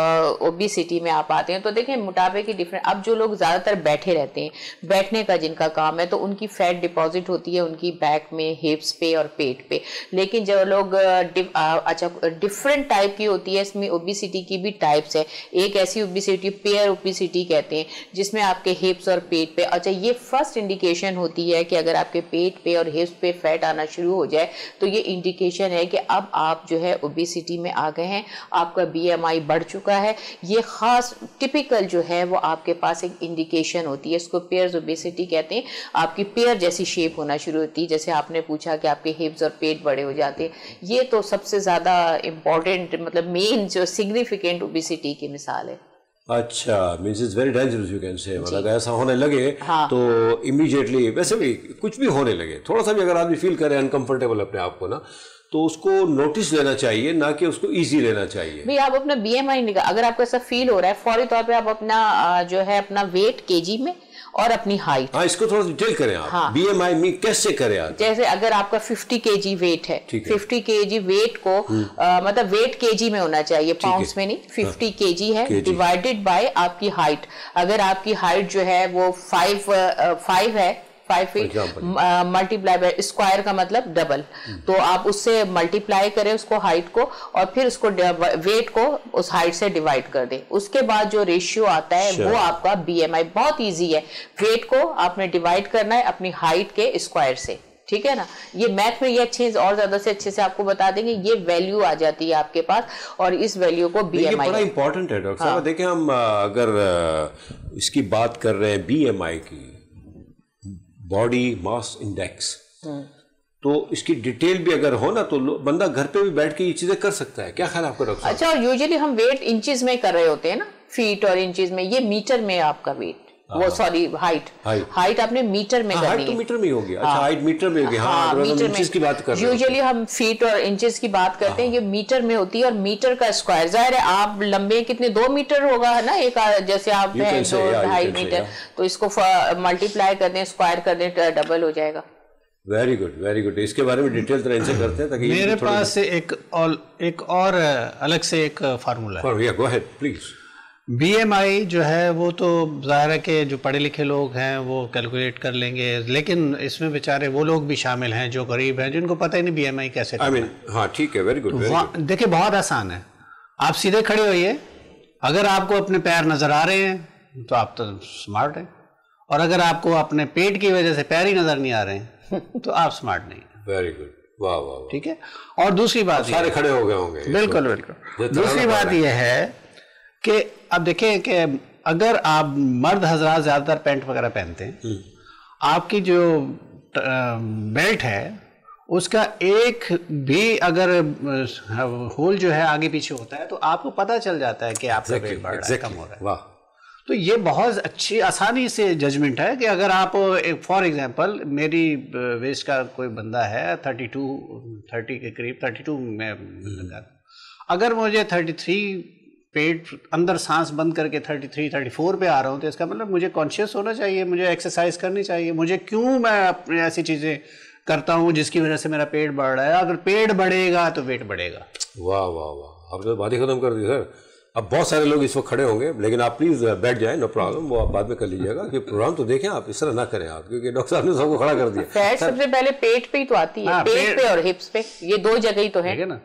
اوبیسٹی میں آپ آتے ہیں. تو دیکھیں موٹاپے کی ڈفرینٹ, اب جو لوگ زیادہ تر بیٹھے رہتے ہیں, بیٹھنے کا جن کا کام ہے, تو ان کی فیٹ ڈپازٹ ہوتی ہے ان کی بیک میں, ہپس پہ اور پیٹ پہ. لیکن جو لوگ اچھا ڈفرینٹ ٹائپ کی ہوتی ہے, اس میں اوبیسٹی کی بھی ٹائپس ہے. ایک ایسی اوبیسٹی پیئر اوبیسٹی کہتے ہیں جس میں آپ کے ہپس اور پیٹ پہ, اچھا یہ فرسٹ انڈیکیشن ہوتی ہے کہ اگر آپ کے پیٹ پہ اور ہپس پہ فیٹ آنا شروع ہو جائے تو یہ انڈیکیشن ہے کہ اب آپ جو ہے اوبیسٹی میں آ گئے ہیں, آپ کا بی ایم آئی بڑھ چکا ہے. یہ خاص ٹپیکل جو ہے وہ آپ کے پاس ایک انڈیکیشن ہوتی ہے, اس کو پیئرز اوبیسٹی کہتے ہیں. آپ کی پیئر جیسی شیپ ہونا شروع ہوتی ہے, جیسے آپ نے پوچھا کہ آپ کے ہپس اور پیٹ بڑے ہو جاتے ہیں. یہ تو سب سے زیادہ امپورٹنٹ مطلب مین جو سگنیفیکینٹ اوبیسٹی کی مثال ہے. اچھا, means it's very dangerous you can say, مطلب ایسا ہونے لگے تو امیڈیٹلی, ویسے بھی کچھ بھی ہونے لگے, تھوڑا سا بھی اگر آدمی فیل کرے انکمفرٹیبل اپنے آپ کو نا, تو اس کو نوٹس لینا چاہیے, نہ کہ اس کو ایزی لینا چاہیے. بھئی آپ اپنا بی ایم آئی نکال, اگر آپ کو ایسا فیل ہو رہا ہے فوری طور پہ آپ اپنا جو ہے اپنا ویٹ کے جی میں اور اپنی ہائٹ, ہاں اس کو تھوڑا ڈیٹیل کریں آپ, بی ایم آئی میں کیسے کریں آپ. جیسے اگر آپ کا ففٹی کے جی ویٹ ہے, ففٹی کے جی ویٹ کو مطلب ویٹ کے جی میں ہونا چاہیے, پاؤنڈز میں نہیں, ففٹی کے جی ہے ڈیوائڈیڈ بائی آپ کی ہائٹ. اگر آپ کی ہائٹ جو ہے وہ فائیو فائیو ہے, five feet multiply by square کا مطلب ڈبل, تو آپ اس سے ملٹی پلائی کریں اس کو ہائٹ کو, اور پھر اس کو ویٹ کو اس ہائٹ سے ڈیوائڈ کر دیں. اس کے بعد جو ریشیو آتا ہے وہ آپ کا بی ایم آئی. بہت ایزی ہے, ویٹ کو آپ نے ڈیوائڈ کرنا ہے اپنی ہائٹ کے اسکوائر سے, ٹھیک ہے نا. یہ میتھ میں یہ اچھے اور زیادہ سے اچھے سے آپ کو بتا دیں گے, یہ ویلیو آ جاتی ہے آپ کے پاس, اور اس ویلیو کو بی ایم آئی بڑا امپورٹنٹ ہے. ڈاکٹر صاحب دیکھیں, ہم اگر اس کی بات کر رہے ہیں بی ایم آئی کی, باڈی ماس انڈیکس, تو اس کی ڈیٹیل بھی اگر ہو نا تو بندہ گھر پہ بھی بیٹھ کے یہ چیزیں کر سکتا ہے. کیا خیال آپ کو ڈاکٹر صاحب؟ اچھا, اور یوزلی ہم ویٹ انچز میں کر رہے ہوتے ہیں نا, فیٹ اور انچز میں, یہ میٹر میں آپ کا ویٹ وہ سوری ہائٹ ہائٹ آپ نے میٹر میں کرنی ہے. تو میٹر میں ہوگی. اچھا ہائٹ میٹر میں ہوگی. ہاں میٹر میں کی بات کر رہے ہیں. یوزلی ہم فیٹ اور انچز کی بات کرتے ہیں, یہ میٹر میں ہوتی ہے. اور میٹر کا اسکوائر ظاہر ہے آپ لمبے کتنے دو میٹر ہوگا ہے نا ایک, جیسے آپ ہیں دو ڈھائی میٹر, تو اس کو ملٹی پلائی کر دیں اسکوائر کر دیں ڈبل ہو جائے گا. Very good very good. اس کے بارے میں ڈیٹیل طرح سے کرتے ہیں تاکہ میرے پاس ایک ایک اور الگ سے ایک فارمولا ہے. Go ahead please. B M I جو ہے وہ تو ظاہر ہے کہ جو پڑھے لکھے لوگ ہیں وہ کیلکولیٹ کر لیں گے, لیکن اس میں بیچارے وہ لوگ بھی شامل ہیں جو غریب ہیں جن کو پتہ ہی نہیں بی ایم آئی کیسے کرنا ہے. ہاں ٹھیک ہے, ویری گڈ. دیکھیں بہت آسان ہے, آپ سیدھے کھڑے ہوئیے, اگر آپ کو اپنے پیر نظر آ رہے ہیں تو آپ تو اسمارٹ ہیں, اور اگر آپ کو اپنے پیٹ کی وجہ سے پیر ہی نظر نہیں آ رہے ہیں تو آپ اسمارٹ نہیں ہیں. Very good. واہ واہ. ٹھیک ہے. اور دوسری بات سارے کھڑے ہو گئے ہوں گے. بالکل بالکل. دوسری بات یہ ہے کہ اب دیکھیں کہ اگر آپ مرد حضرات زیادہ تر پینٹ وغیرہ پہنتے ہیں, آپ کی جو بیلٹ ہے اس کا ایک بھی اگر ہول جو ہے آگے پیچھے ہوتا ہے تو آپ کو پتہ چل جاتا ہے کہ آپ کا ویٹ بڑھ رہا ہے, کم ہو رہا ہے. واہ. تو یہ بہت اچھی آسانی سے ججمنٹ ہے کہ اگر آپ فار ایگزامپل میری ویسٹ کا کوئی بندہ ہے تھرٹی ٹو تھرٹی کے قریب تھرٹی ٹو میں لگا, اگر مجھے تھرٹی تھری پیٹ اندر سانس بند کر کے تھرٹی تھری تھرٹی فور پہ آ رہا ہوں, تو اس کا مطلب مجھے کانشیس ہونا چاہیے, مجھے ایکسرسائز کرنی چاہیے. مجھے کیوں میں اپنے ایسی چیزیں کرتا ہوں جس کی وجہ سے میرا پیٹ بڑھ رہا ہے. اگر پیٹ بڑھے گا تو ویٹ بڑھے گا. واہ واہ واہ. آپ نے بات ہی ختم کر دی سر. اب بہت سارے لوگ اس وقت کھڑے ہوں گے, لیکن آپ پلیز بیٹھ جائیں, نو پرابلم, وہ آپ بعد میں کر لیجیے گا. کہ پروگرام تو دیکھیں آپ, اس طرح نہ کریں آپ, کیونکہ ڈاکٹر صاحب نے سب کو کھڑا کر دیا. فیٹ سب سے پہلے پیٹ پہ ہی تو آتی ہے, پیٹ پہ اور ہپس پہ, یہ دو جگہ ہی تو ہے نا.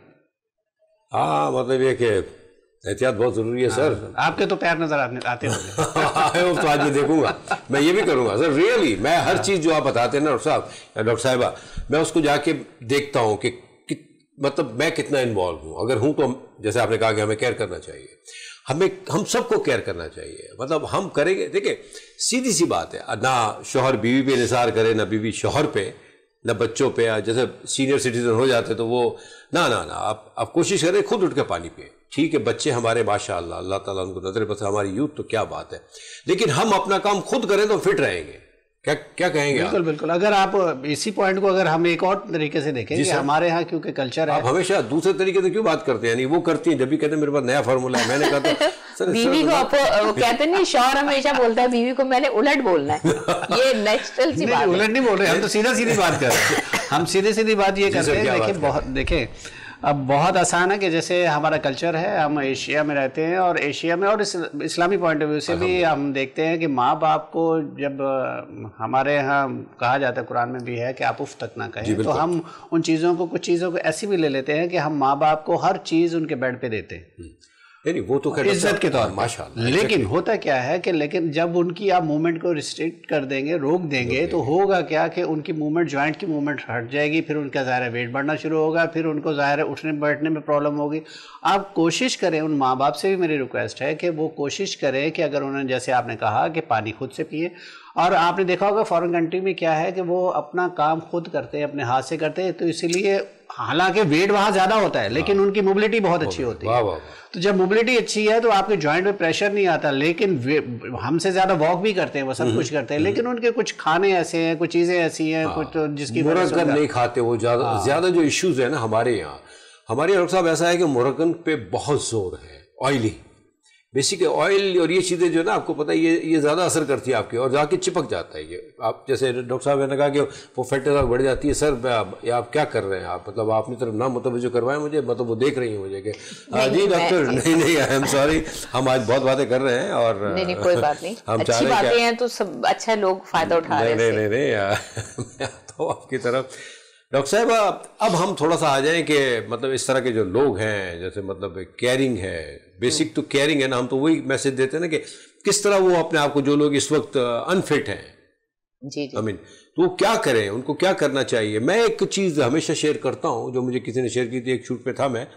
ہاں مطلب یہ کہ احتیاط بہت ضروری ہے سر. آپ کے تو پیر نظر آتے ہوں گے. تو آج میں دیکھوں گا, میں یہ بھی کروں گا سر. ریئلی میں ہر چیز جو آپ بتاتے ہیں نا ڈاکٹر صاحب یا ڈاکٹر صاحبہ, میں اس کو جا کے دیکھتا ہوں کہ مطلب میں کتنا انوالو ہوں. اگر ہوں تو جیسے آپ نے کہا کہ ہمیں کیئر کرنا چاہیے, ہمیں ہم سب کو کیئر کرنا چاہیے. مطلب ہم کریں گے, دیکھیں سیدھی سی بات ہے, نہ شوہر بیوی پہ انحصار کرے, نہ بیوی شوہر پہ, نہ بچوں پہ. جیسے سینئر سٹیزن ہو جاتے تو وہ نہ نہ نہ آپ آپ کوشش کریں خود اٹھ کے پانی پئیں. ٹھیک ہے بچے ہمارے ماشاء اللہ اللہ تعالیٰ ان کو نظر بس, ہماری یوتھ تو کیا بات ہے, لیکن ہم اپنا کام خود کریں تو فٹ رہیں گے. کیا کیا کہیں گے؟ بالکل بالکل. اگر آپ اسی پوائنٹ کو اگر ہم ایک اور طریقے سے دیکھیں کہ ہمارے ہاں کیونکہ کلچر ہے, آپ ہمیشہ دوسرے طریقے سے کیوں بات کرتے ہیں؟ یعنی وہ کرتی ہیں جب بھی کہتے ہیں میرے پاس نیا فارمولا ہے. میں نے کہا تھا بیوی کو آپ کہتے نہیں, شوہر ہمیشہ بولتا ہے بیوی کو میں نے الٹ بولنا ہے. یہ نیچرل سی بات ہے. الٹ نہیں بول رہے ہم, تو سیدھا سیدھی بات کر رہے ہیں. ہم سیدھی سیدھی بات یہ کرتے ہیں. دیکھیں بہت دیکھیں اب بہت آسان ہے کہ جیسے ہمارا کلچر ہے, ہم ایشیا میں رہتے ہیں, اور ایشیا میں اور اسلامی پوائنٹ آف ویو سے بھی ہم دیکھتے ہیں کہ ماں باپ کو جب ہمارے یہاں کہا جاتا ہے, قرآن میں بھی ہے کہ آپ اف تک نہ کہیں, تو ہم ان چیزوں کو کچھ چیزوں کو ایسی بھی لے لیتے ہیں کہ ہم ماں باپ کو ہر چیز ان کے بیڈ پہ دیتے ہیں, یعنی وہ تو عزت کے طور ماشاء اللہ. لیکن ہوتا کیا ہے کہ لیکن جب ان کی آپ موومنٹ کو ریسٹرکٹ کر دیں گے, روک دیں گے, تو ہوگا کیا کہ ان کی موومنٹ, جوائنٹ کی موومنٹ ہٹ جائے گی, پھر ان کا ظاہر ویٹ بڑھنا شروع ہوگا, پھر ان کو ظاہر اٹھنے بیٹھنے میں پرابلم ہوگی. آپ کوشش کریں, ان ماں باپ سے بھی میری ریکویسٹ ہے کہ وہ کوشش کریں کہ اگر انہوں نے جیسے آپ نے کہا کہ پانی خود سے پیے, اور آپ نے دیکھا ہوگا فارن کنٹری میں کیا ہے کہ وہ اپنا کام خود کرتے ہیں, اپنے ہاتھ سے کرتے ہیں, تو اسی لیے حالانکہ ویٹ وہاں زیادہ ہوتا ہے لیکن ان کی موبلٹی بہت اچھی ہوتی ہے. تو جب موبلٹی اچھی ہے تو آپ کے جوائنٹ میں پریشر نہیں آتا. لیکن ہم سے زیادہ واک بھی کرتے ہیں, وہ سب کچھ کرتے ہیں, لیکن ان کے کچھ کھانے ایسے ہیں, کچھ چیزیں ایسی ہیں, کچھ جس کی مرغن نہیں کھاتے وہ. زیادہ زیادہ جو ایشوز ہیں نا ہمارے یہاں, ہمارے ڈاکٹر صاحب ایسا ہے کہ مرغن پہ بہت زور ہے, آئلی بیسک آئل اور یہ چیزیں جو ہے نا آپ کو پتہ ہے یہ یہ زیادہ اثر کرتی ہے آپ کی, اور جا کے چپک جاتا ہے. یہ آپ جیسے ڈاکٹر صاحب نے کہا کہ وہ فیٹنس بڑھ جاتی ہے. سر یہ آپ کیا کر رہے ہیں آپ, مطلب آپ نے طرف نہ متوجہ کروائیں مجھے, مطلب وہ دیکھ رہی ہیں مجھے کہ جی ڈاکٹر نہیں نہیں آئی ایم سوری, ہم آج بہت باتیں کر رہے ہیں اور نہیں کوئی بات نہیں, اچھی باتیں ہیں تو سب اچھا لوگ فائدہ اٹھا رہے ہیں. نہیں نہیں نہیں میں آتا ہوں آپ کی طرف. ڈاکٹر صاحب اب ہم تھوڑا سا آ جائیں کہ مطلب اس طرح کے جو لوگ ہیں, جیسے مطلب کیئرنگ ہے, بیسک تو کیئرنگ ہے نا, ہم تو وہی میسج دیتے ہیں نا کہ کس طرح وہ اپنے آپ کو, جو لوگ اس وقت انفٹ ہیں, جی جی آئی مین تو وہ کیا کریں, ان کو کیا کرنا چاہیے. میں ایک چیز ہمیشہ شیئر کرتا ہوں جو مجھے کسی نے شیئر کی تھی, ایک شوٹ پہ تھا میں,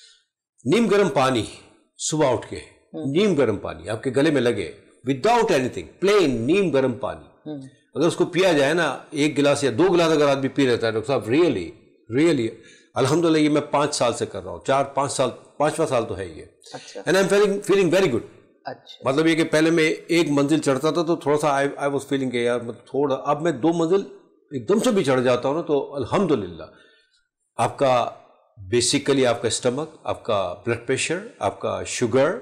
نیم گرم پانی صبح اٹھ کے, نیم گرم پانی آپ کے گلے میں لگے وداؤٹ اینی تھنگ, پلین نیم گرم پانی, اگر اس کو پیا جائے نا ایک گلاس یا دو گلاس اگر آدمی پی لیتا ہے ڈاکٹر صاحب, ریئلی ریئلی الحمدللہ یہ میں پانچ سال سے کر رہا ہوں, چار پانچ سال پانچواں سال تو ہے یہ, and I am feeling feeling very good. اچھا مطلب یہ کہ پہلے میں ایک منزل چڑھتا تھا تو تھوڑا سا آئی آئی واز فیلنگ کہ یار مطلب تھوڑا، اب میں دو منزل ایک دم سے بھی چڑھ جاتا ہوں نا تو الحمدللہ آپ کا بیسیکلی آپ کا اسٹمک، آپ کا بلڈ پریشر، آپ کا شوگر،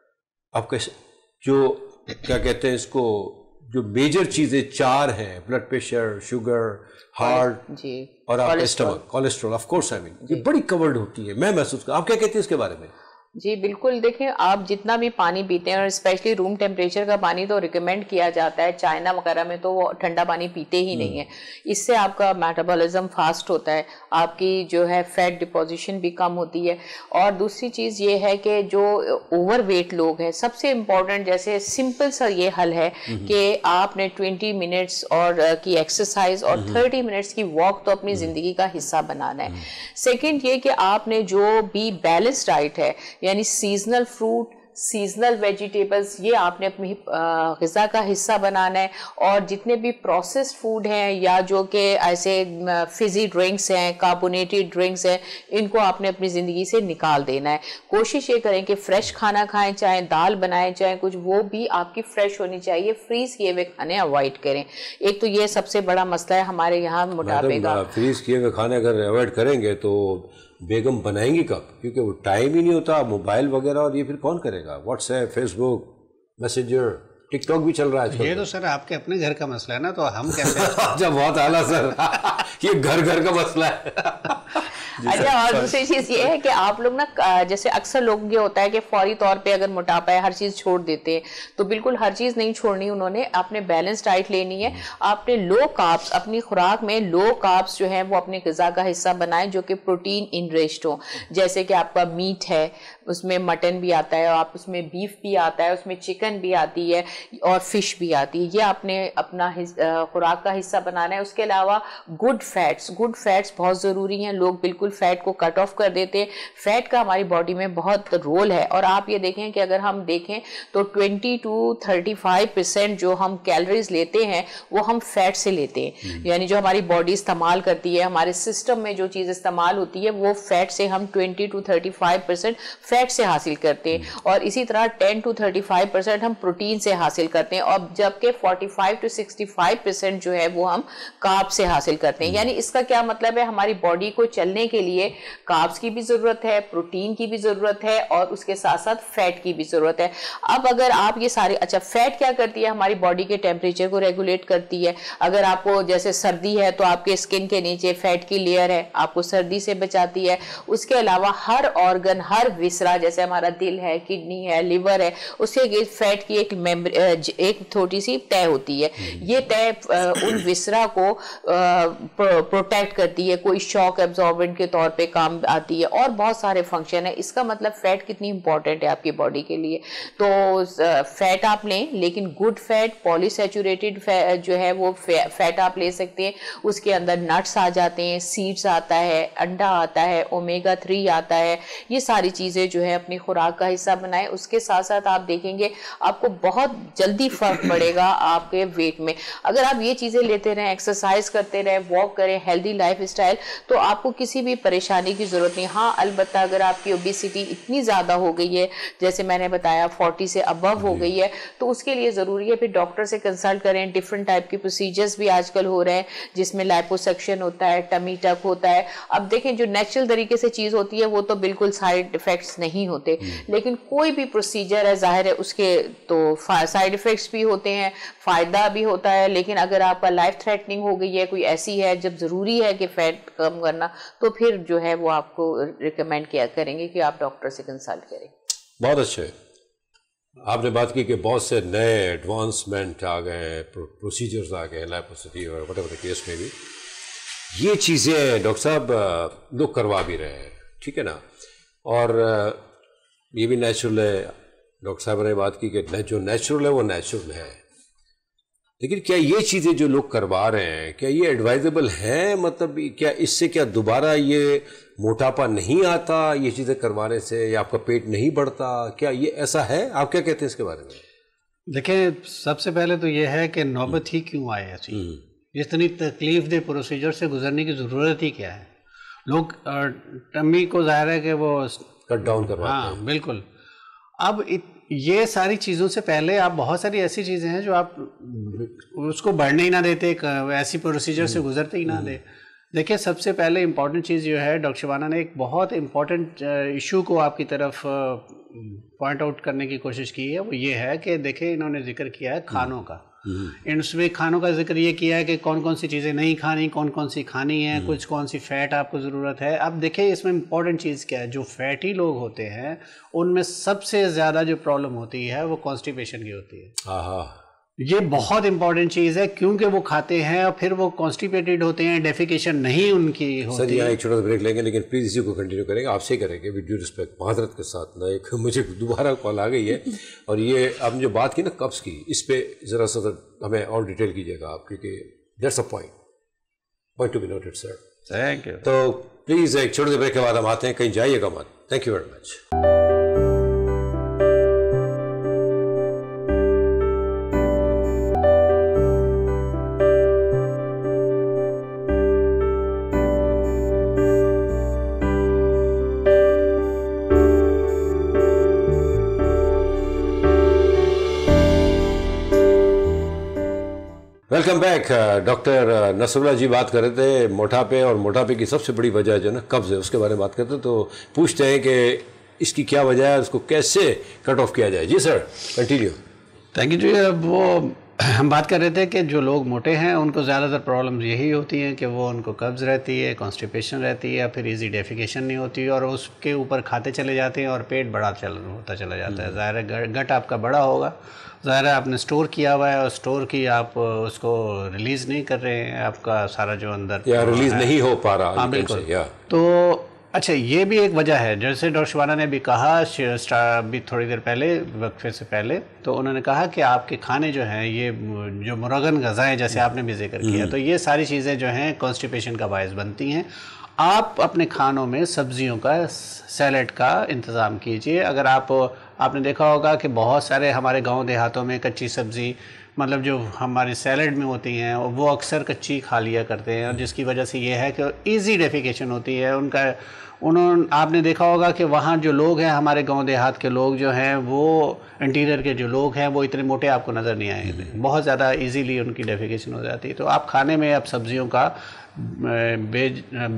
آپ کا جو کیا کہتے ہیں اس کو، جو میجر چیزیں چار ہیں، بلڈ پریشر، شوگر، ہارٹ جی اور آپ کا stomach, cholesterol, of course I mean یہ بڑی کورڈ ہوتی ہے. میں محسوس کر، آپ کیا کہتے ہیں اس کے بارے میں؟ جی بالکل، دیکھیں آپ جتنا بھی پانی پیتے ہیں اور اسپیشلی روم ٹیمپریچر کا پانی تو ریکمینڈ کیا جاتا ہے، چائنا وغیرہ میں تو وہ ٹھنڈا پانی پیتے ہی نہیں ہے. اس سے آپ کا میٹابولزم فاسٹ ہوتا ہے، آپ کی جو ہے فیٹ ڈپوزیشن بھی کم ہوتی ہے. اور دوسری چیز یہ ہے کہ جو اوور ویٹ لوگ ہیں، سب سے امپورٹنٹ جیسے سمپل سا یہ حل ہے کہ آپ نے ٹوینٹی منٹس اور کی ایکسرسائز اور تھرٹی منٹس کی واک تو اپنی زندگی کا حصہ بنانا ہے. سیکنڈ یہ کہ آپ نے جو بھی بیلنس ڈائٹ ہے، یعنی سیزنل فروٹ، سیزنل ویجیٹیبلز، یہ آپ نے اپنی غذا کا حصہ بنانا ہے. اور جتنے بھی پروسیسڈ فوڈ ہیں یا جو کہ ایسے فزی ڈرنکس ہیں، کاربونیٹڈ ڈرنکس ہیں، ان کو آپ نے اپنی زندگی سے نکال دینا ہے. کوشش یہ کریں کہ فریش کھانا کھائیں، چاہے دال بنائیں چاہے کچھ، وہ بھی آپ کی فریش ہونی چاہیے. فریز کیے ہوئے کھانے اوائڈ کریں. ایک تو یہ سب سے بڑا مسئلہ ہے ہمارے یہاں موٹاپے کا. فریز کیے ہوئے کھانے اگر اوائڈ کریں گے تو بیگم بنائیں گی کب؟ کیونکہ وہ ٹائم ہی نہیں ہوتا. موبائل وغیرہ اور یہ پھر کون کرے گا؟ WhatsApp, Facebook, messenger, TikTok بھی چل رہا ہے. یہ تو سر آپ کے اپنے گھر کا مسئلہ ہے نا، تو ہم کیسے؟ اچھا بہت اعلیٰ سر، یہ گھر گھر کا مسئلہ ہے. اچھا، اور دوسری چیز یہ ہے کہ آپ لوگ نا جیسے اکثر لوگ یہ ہوتا ہے کہ فوری طور پہ اگر موٹاپا ہے ہر چیز چھوڑ دیتے ہیں، تو بالکل ہر چیز نہیں چھوڑنی. انہوں نے آپ نے بیلنس ڈائٹ لینی ہے. آپ نے لو کاربس اپنی خوراک میں، لو کاربس جو ہیں وہ اپنے غذا کا حصہ بنائیں جو کہ پروٹین انریچڈ ہوں. جیسے کہ آپ کا میٹ ہے، اس میں مٹن بھی آتا ہے، اور آپ اس میں بیف بھی آتا ہے، اس میں چکن بھی آتی ہے اور فش بھی آتی ہے. یہ آپ نے اپنا خوراک کا حصہ بنانا ہے. اس کے علاوہ گڈ فیٹس، گڈ فیٹس بہت ضروری ہیں. لوگ بالکل فیٹ کو کٹ آف کر دیتے ہیں. فیٹ کا ہماری باڈی میں بہت رول ہے. اور آپ یہ دیکھیں کہ اگر ہم دیکھیں تو twenty to thirty five percent جو ہم کیلریز لیتے ہیں وہ ہم فیٹ سے لیتے ہیں. یعنی جو ہماری باڈی استعمال کرتی ہے، ہمارے سسٹم میں جو چیز استعمال ہوتی ہے وہ فیٹ سے ہم twenty to thirty five percent fat سے حاصل کرتے ہیں. اور اسی طرح ten to thirty five percent ہم پروٹین سے حاصل کرتے ہیں. اور جبکہ forty five to sixty five percent جو ہے وہ ہم کارب سے حاصل کرتے ہیں. یعنی اس کا کیا مطلب ہے؟ ہماری باڈی کو چلنے کے لیے کاربس کی بھی ضرورت ہے، پروٹین کی بھی ضرورت ہے، اور اس کے ساتھ ساتھ فیٹ کی بھی ضرورت ہے. اب اگر آپ یہ سارے، اچھا فیٹ کیا کرتی ہے؟ ہماری باڈی کے ٹیمپریچر کو ریگولیٹ کرتی ہے. اگر آپ کو جیسے سردی ہے تو آپ کے اسکن کے نیچے فیٹ کی لیئر ہے، آپ کو سردی سے بچاتی ہے. اس کے علاوہ ہر آرگن، ہر وسرا، جیسے ہمارا دل ہے، کڈنی ہے، لیور ہے، اس کے فیٹ کی ایک ایک تھوڑی سی طے ہوتی ہے. یہ طے ان وسرا کو پروٹیکٹ کرتی ہے، کوئی شاک ایبزاربنٹ کے طور پہ کام آتی ہے، اور بہت سارے فنکشن ہیں. اس کا مطلب فیٹ کتنی امپورٹنٹ ہے آپ کی باڈی کے لیے. تو فیٹ آپ لیں، لیکن گڈ فیٹ، پولی سیچوریٹڈ جو ہے وہ فیٹ آپ لے سکتے ہیں. اس کے اندر نٹس آ جاتے ہیں، سیڈز آتا ہے، انڈا آتا ہے، اومیگا تھری آتا ہے. یہ ساری چیزیں جو ہے اپنی خوراک کا حصہ بنائیں. اس کے ساتھ ساتھ آپ دیکھیں گے آپ کو بہت جلدی فرق پڑے گا آپ کے ویٹ میں. اگر آپ یہ چیزیں لیتے رہیں، ایکسرسائز کرتے رہیں، واک کریں، ہیلدی لائف اسٹائل، تو آپ کو کسی بھی پریشانی کی ضرورت نہیں. ہاں البتہ اگر آپ کی اوبیسٹی اتنی زیادہ ہو گئی ہے، جیسے میں نے بتایا فورٹی سے ابو ہو گئی ہے، تو اس کے لیے ضروری ہے پھر ڈاکٹر سے کنسلٹ کریں. ڈفرنٹ ٹائپ کی پروسیجرز بھی آج کل ہو رہے ہیں جس میں لائپوسیکشن ہوتا ہے، ٹمی ٹک ہوتا ہے. اب دیکھیں جو نیچرل طریقے سے چیز ہوتی ہے وہ تو بالکل سائیڈ افیکٹس نہیں ہوتے، لیکن کوئی بھی پروسیجر ہے ظاہر ہے اس کے تو سائیڈ افیکٹس بھی ہوتے ہیں، فائدہ بھی ہوتا ہے. لیکن اگر آپ کا لائف تھریٹنگ ہو گئی ہے، کوئی ایسی ہے جب ضروری ہے کہ فیٹ کم کرنا، تو پھر جو ہے وہ آپ کو ریکمینڈ کیا کریں گے کہ آپ ڈاکٹر سے کنسلٹ کریں. بہت اچھے. آپ نے بات کی کہ بہت سے نئے ایڈوانسمنٹ آ گئے ہیں، پروسیجرز آ گئے ہیں لائپوسٹی اور وٹ ایور کیس میں بھی. یہ چیزیں ڈاکٹر صاحب لوگ کروا بھی رہے ہیں، ٹھیک ہے نا، اور یہ بھی نیچرل ہے. ڈاکٹر صاحب نے بات کی کہ جو نیچرل ہے وہ نیچرل ہے. لیکن کیا یہ چیزیں جو لوگ کروا رہے ہیں کیا یہ ایڈوائزیبل ہیں؟ مطلب کیا اس سے کیا دوبارہ یہ موٹاپا نہیں آتا یہ چیزیں کروانے سے، یا آپ کا پیٹ نہیں بڑھتا؟ کیا یہ ایسا ہے؟ آپ کیا کہتے ہیں اس کے بارے میں؟ دیکھیں، سب سے پہلے تو یہ ہے کہ نوبت ہی کیوں آئے ایسی؟ اتنی تکلیف دہ پروسیجر سے گزرنے کی ضرورت ہی کیا ہے؟ لوگ ٹمی کو ظاہر ہے کہ وہ کٹ ڈاؤن کرواتے ہیں. ہاں بالکل. اب یہ ساری چیزوں سے پہلے آپ بہت ساری ایسی چیزیں ہیں جو آپ اس کو بڑھنے ہی نہ دیتے, ایسی پروسیجر سے گزرتے ہی نہ دے. دیکھیں سب سے پہلے امپورٹنٹ چیز جو ہے, ڈاکٹر شبانہ نے ایک بہت امپورٹنٹ ایشو کو آپ کی طرف پوائنٹ آؤٹ کرنے کی کوشش کی ہے, وہ یہ ہے کہ دیکھیں انہوں نے ذکر کیا ہے کھانوں کا. اس میں کھانوں کا ذکر یہ کیا ہے کہ کون کون سی چیزیں نہیں کھانی, کون کون سی کھانی ہیں, کچھ کون سی فیٹ آپ کو ضرورت ہے. اب دیکھیں اس میں امپورٹنٹ چیز کیا ہے, جو فیٹی لوگ ہوتے ہیں ان میں سب سے زیادہ جو پرابلم ہوتی ہے وہ کانسٹیپیشن کی ہوتی ہے. یہ بہت امپورٹنٹ چیز ہے کیونکہ وہ کھاتے ہیں اور پھر وہ کانسٹیپیٹڈ ہوتے ہیں, ڈیفیکیشن نہیں ان کی ہوتی. سر یہاں ایک چھوٹا سا بریک لیں گے, لیکن پلیز اسی کو کنٹینیو کریں گے, آپ سے کریں گے ود ڈیو رسپیکٹ, معذرت کے ساتھ. نہ ایک مجھے دوبارہ کال آ گئی ہے, اور یہ آپ نے جو بات کی نا قبض کی, اس پہ ذرا سا ہمیں اور ڈیٹیل کیجیے گا آپ, کیونکہ that's a point point to be noted sir. Thank you. تو پلیز ایک چھوٹے سے بریک کے بعد ہم آتے ہیں, کہیں جائیے گا مت. Thank you very much. Welcome back. Doctor Nasrullah ji بات کر رہے تھے موٹاپے, اور موٹاپے کی سب سے بڑی وجہ جو ہے نا قبض ہے, اس کے بارے میں بات کرتے ہیں. تو پوچھتے ہیں کہ اس کی کیا وجہ ہے, اس کو کیسے کٹ آف کیا جائے. جی سر کنٹینیو. Thank you. جی اب وہ ہم بات کر رہے تھے کہ جو لوگ موٹے ہیں ان کو زیادہ تر پرابلمز یہی ہوتی ہیں کہ وہ ان کو قبض رہتی ہے, کانسٹیپیشن رہتی ہے, یا پھر ایزی ڈیفیکیشن نہیں ہوتی, اور اس کے اوپر کھاتے چلے جاتے ہیں اور پیٹ بڑا چل ہوتا چلا جاتا ہے. ظاہر ہے گٹ آپ کا بڑا ہوگا, ظاہر ہے آپ نے اسٹور کیا ہوا ہے, اور اسٹور کی آپ اس کو ریلیز نہیں کر رہے ہیں, آپ کا سارا جو اندر یا ریلیز نہیں ہو پا رہا. ہاں بالکل. تو اچھا یہ بھی ایک وجہ ہے, جیسے ڈاکٹر شبانہ نے بھی کہا ابھی تھوڑی دیر پہلے, وقفے سے پہلے, تو انہوں نے کہا کہ آپ کے کھانے جو ہیں یہ جو مرغن غذائیں جیسے آپ نے بھی ذکر کیا, تو یہ ساری چیزیں جو ہیں کانسٹیپیشن کا باعث بنتی ہیں. آپ اپنے کھانوں میں سبزیوں کا, سیلڈ کا انتظام کیجئے. اگر آپ آپ نے دیکھا ہوگا کہ بہت سارے ہمارے گاؤں دیہاتوں میں کچی سبزی, مطلب جو ہماری سیلڈ میں ہوتی ہیں, وہ اکثر کچی کھا لیا کرتے ہیں, اور جس کی وجہ سے یہ ہے کہ ایزی ڈیفیکیشن ہوتی ہے ان کا. انہوں آپ نے دیکھا ہوگا کہ وہاں جو لوگ ہیں, ہمارے گاؤں دیہات کے لوگ جو ہیں, وہ انٹیریئر کے جو لوگ ہیں وہ اتنے موٹے آپ کو نظر نہیں آئیں گے, بہت زیادہ ایزیلی ان کی ڈیفیکیشن ہو جاتی ہے. تو آپ کھانے میں اب سبزیوں کا بے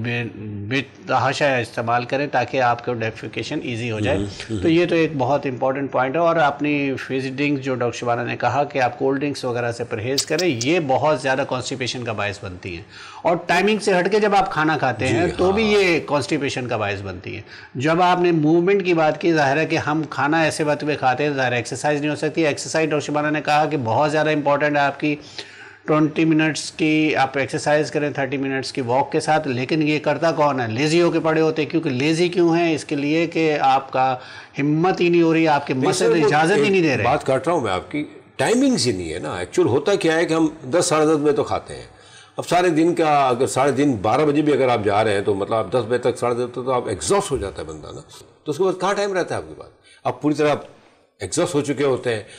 بے تحاشا استعمال کریں تاکہ آپ کو ڈیفیکیشن ایزی ہو جائے. تو یہ تو ایک بہت امپورٹنٹ پوائنٹ ہے. اور اپنی فیڈنگس جو ڈاکٹر شبانہ نے کہا کہ آپ کولڈ ڈرنکس وغیرہ سے پرہیز کریں, یہ بہت زیادہ کانسٹیپیشن کا باعث بنتی ہیں. اور ٹائمنگ سے ہٹ کے جب آپ کھانا کھاتے ہیں تو بھی یہ کانسٹیپیشن کا باعث بنتی ہے. جب آپ نے موومنٹ کی بات کی, ظاہر ہے کہ ہم کھانا ایسے وقت پہ کھاتے ہیں, ظاہر ایکسرسائز نہیں ہو سکتی. ایکسرسائز ڈاکٹر شبانہ نے کہا کہ بہت زیادہ امپورٹنٹ ہے آپ کی ٹوینٹی منٹس کی آپ ایکسرسائز کریں, تھرٹی منٹس کی واک کے ساتھ. لیکن یہ کرتا کون ہے؟ لیزی ہو کے پڑے ہوتے ہیں. کیونکہ لیزی کیوں ہیں؟ اس کے لیے کہ آپ کا ہمت ہی نہیں ہو رہی, آپ کے مسل اجازت ہی نہیں دے رہے. بات کاٹ رہا ہوں میں آپ کی, ٹائمنگز ہی نہیں ہے نا. ایکچوئل ہوتا کیا ہے کہ ہم دس ساڑھے دس بجے تو کھاتے ہیں. اب سارے دن کا اگر ساڑھے دن بارہ بجے بھی اگر آپ جا رہے ہیں تو مطلب آپ دس بجے تک ساڑھے دس تک تو آپ ایگزاسٹ ہو جاتا ہے بندہ نا. تو اس کے بعد کہاں ٹائم رہتا ہے آپ کے پاس؟ آپ پوری طرح ایگزاسٹ ہو چکے ہوتے ہیں.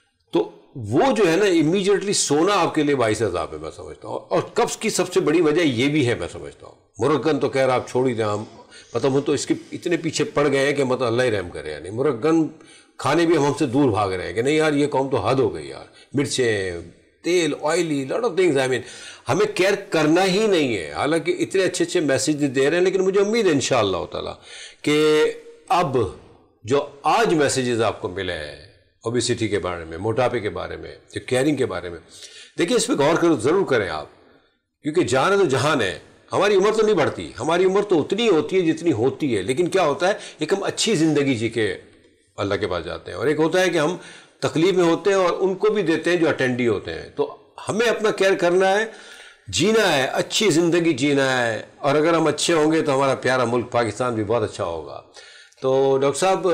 تو وہ جو ہے نا امیجیٹلی سونا آپ کے لیے باعث عذاب ہے میں سمجھتا ہوں. اور قبض کی سب سے بڑی وجہ یہ بھی ہے میں سمجھتا ہوں. مرغن تو خیر آپ چھوڑ ہی دیں, ہم مطلب ہم تو اس کے اتنے پیچھے پڑ گئے ہیں کہ مطلب اللہ ہی رحم کرے. یعنی مرغن کھانے بھی ہم ہم سے دور بھاگ رہے ہیں کہ نہیں یار یہ قوم تو حد ہو گئی یار. مرچیں, تیل, آئلی, لاٹ آف تھنگز, آئی مین ہمیں کیئر کرنا ہی نہیں ہے. حالانکہ اتنے اچھے اچھے میسیج دے رہے ہیں, لیکن مجھے امید ہے انشاءاللہ تعالیٰ کہ اب جو آج میسیجز آپ کو ملے ہیں اوبیسٹی کے بارے میں, موٹاپے کے بارے میں, جو کیئرنگ کے بارے میں, دیکھیں اس پہ غور کرو ضرور کریں آپ. کیونکہ جان ہے تو جہان ہے. ہماری عمر تو نہیں بڑھتی, ہماری عمر تو اتنی ہوتی ہے جتنی ہوتی ہے. لیکن کیا ہوتا ہے, ایک ہم اچھی زندگی جی کے اللہ کے پاس جاتے ہیں, اور ایک ہوتا ہے کہ ہم تکلیف میں ہوتے ہیں اور ان کو بھی دیتے ہیں جو اٹینڈی ہوتے ہیں. تو ہمیں اپنا کیئر کرنا ہے, جینا ہے, اچھی زندگی جینا ہے. اور اگر ہم اچھے ہوں گے تو ہمارا پیارا ملک پاکستان بھی بہت اچھا ہوگا. تو ڈاکٹر صاحب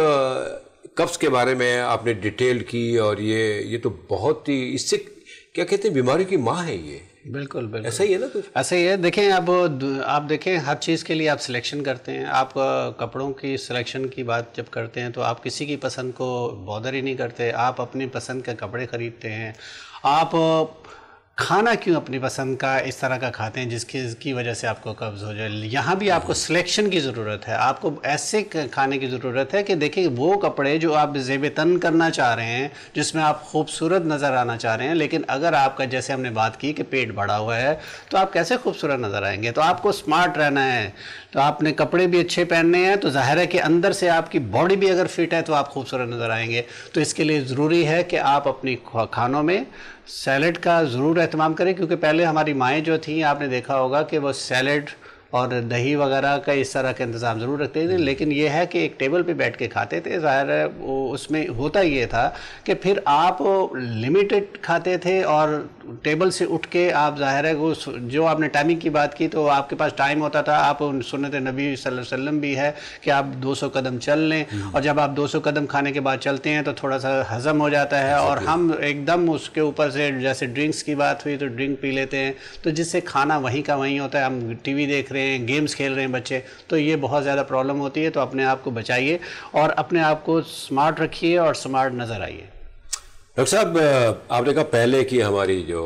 قبض کے بارے میں آپ نے ڈیٹیل کی, اور یہ یہ تو بہت ہی, اس سے کیا کہتے ہیں, بیماری کی ماں ہے یہ. بالکل بالکل ایسا ہی ہے نا کچھ. ایسا ہی ہے. دیکھیں اب آپ دیکھیں ہر چیز کے لیے آپ سلیکشن کرتے ہیں. آپ کپڑوں کی سلیکشن کی بات جب کرتے ہیں تو آپ کسی کی پسند کو بودر ہی نہیں کرتے, آپ اپنی پسند کے کپڑے خریدتے ہیں. آپ کھانا کیوں اپنی پسند کا اس طرح کا کھاتے ہیں جس کی کی وجہ سے آپ کو قبض ہو جائے. یہاں بھی آپ کو سلیکشن کی ضرورت ہے, آپ کو ایسے کھانے کی ضرورت ہے کہ دیکھیں وہ کپڑے جو آپ زیب تن کرنا چاہ رہے ہیں, جس میں آپ خوبصورت نظر آنا چاہ رہے ہیں, لیکن اگر آپ کا جیسے ہم نے بات کی کہ پیٹ بڑھا ہوا ہے تو آپ کیسے خوبصورت نظر آئیں گے. تو آپ کو اسمارٹ رہنا ہے, تو آپ نے کپڑے بھی اچھے پہننے ہیں, تو ظاہر ہے کہ اندر سے آپ کی باڈی بھی اگر فٹ ہے تو آپ خوبصورت نظر آئیں گے. تو اس کے لیے ضروری ہے کہ آپ اپنی کھانوں میں سیلڈ کا ضرور اہتمام کریں, کیونکہ پہلے ہماری مائیں جو تھیں آپ نے دیکھا ہوگا کہ وہ سیلڈ اور دہی وغیرہ کا اس طرح کا انتظام ضرور رکھتے تھے, لیکن یہ ہے کہ ایک ٹیبل پہ بیٹھ کے کھاتے تھے. ظاہر ہے وہ اس میں ہوتا یہ تھا کہ پھر آپ لمیٹڈ کھاتے تھے, اور ٹیبل سے اٹھ کے آپ ظاہر ہے وہ جو آپ نے ٹائمنگ کی بات کی تو آپ کے پاس ٹائم ہوتا تھا. آپ سنت نبی صلی اللہ علیہ وسلم بھی ہے کہ آپ دو سو قدم چل لیں, اور جب آپ دو سو قدم کھانے کے بعد چلتے ہیں تو تھوڑا سا ہضم ہو جاتا ہے, اور ہم ایک دم اس کے اوپر سے جیسے ڈرنکس کی بات ہوئی تو ڈرنک پی لیتے ہیں, تو جس سے کھانا وہیں کا وہیں ہوتا ہے. ہم ٹی وی دیکھ رہے ہیں, گیمز کھیل رہے ہیں بچے, تو یہ بہت زیادہ پرابلم ہوتی ہے. تو اپنے آپ کو بچائیے اور اپنے آپ کو سمارٹ رکھیے اور سمارٹ نظر آئیے. ڈاکٹر صاحب آپ نے کہا پہلے کی ہماری جو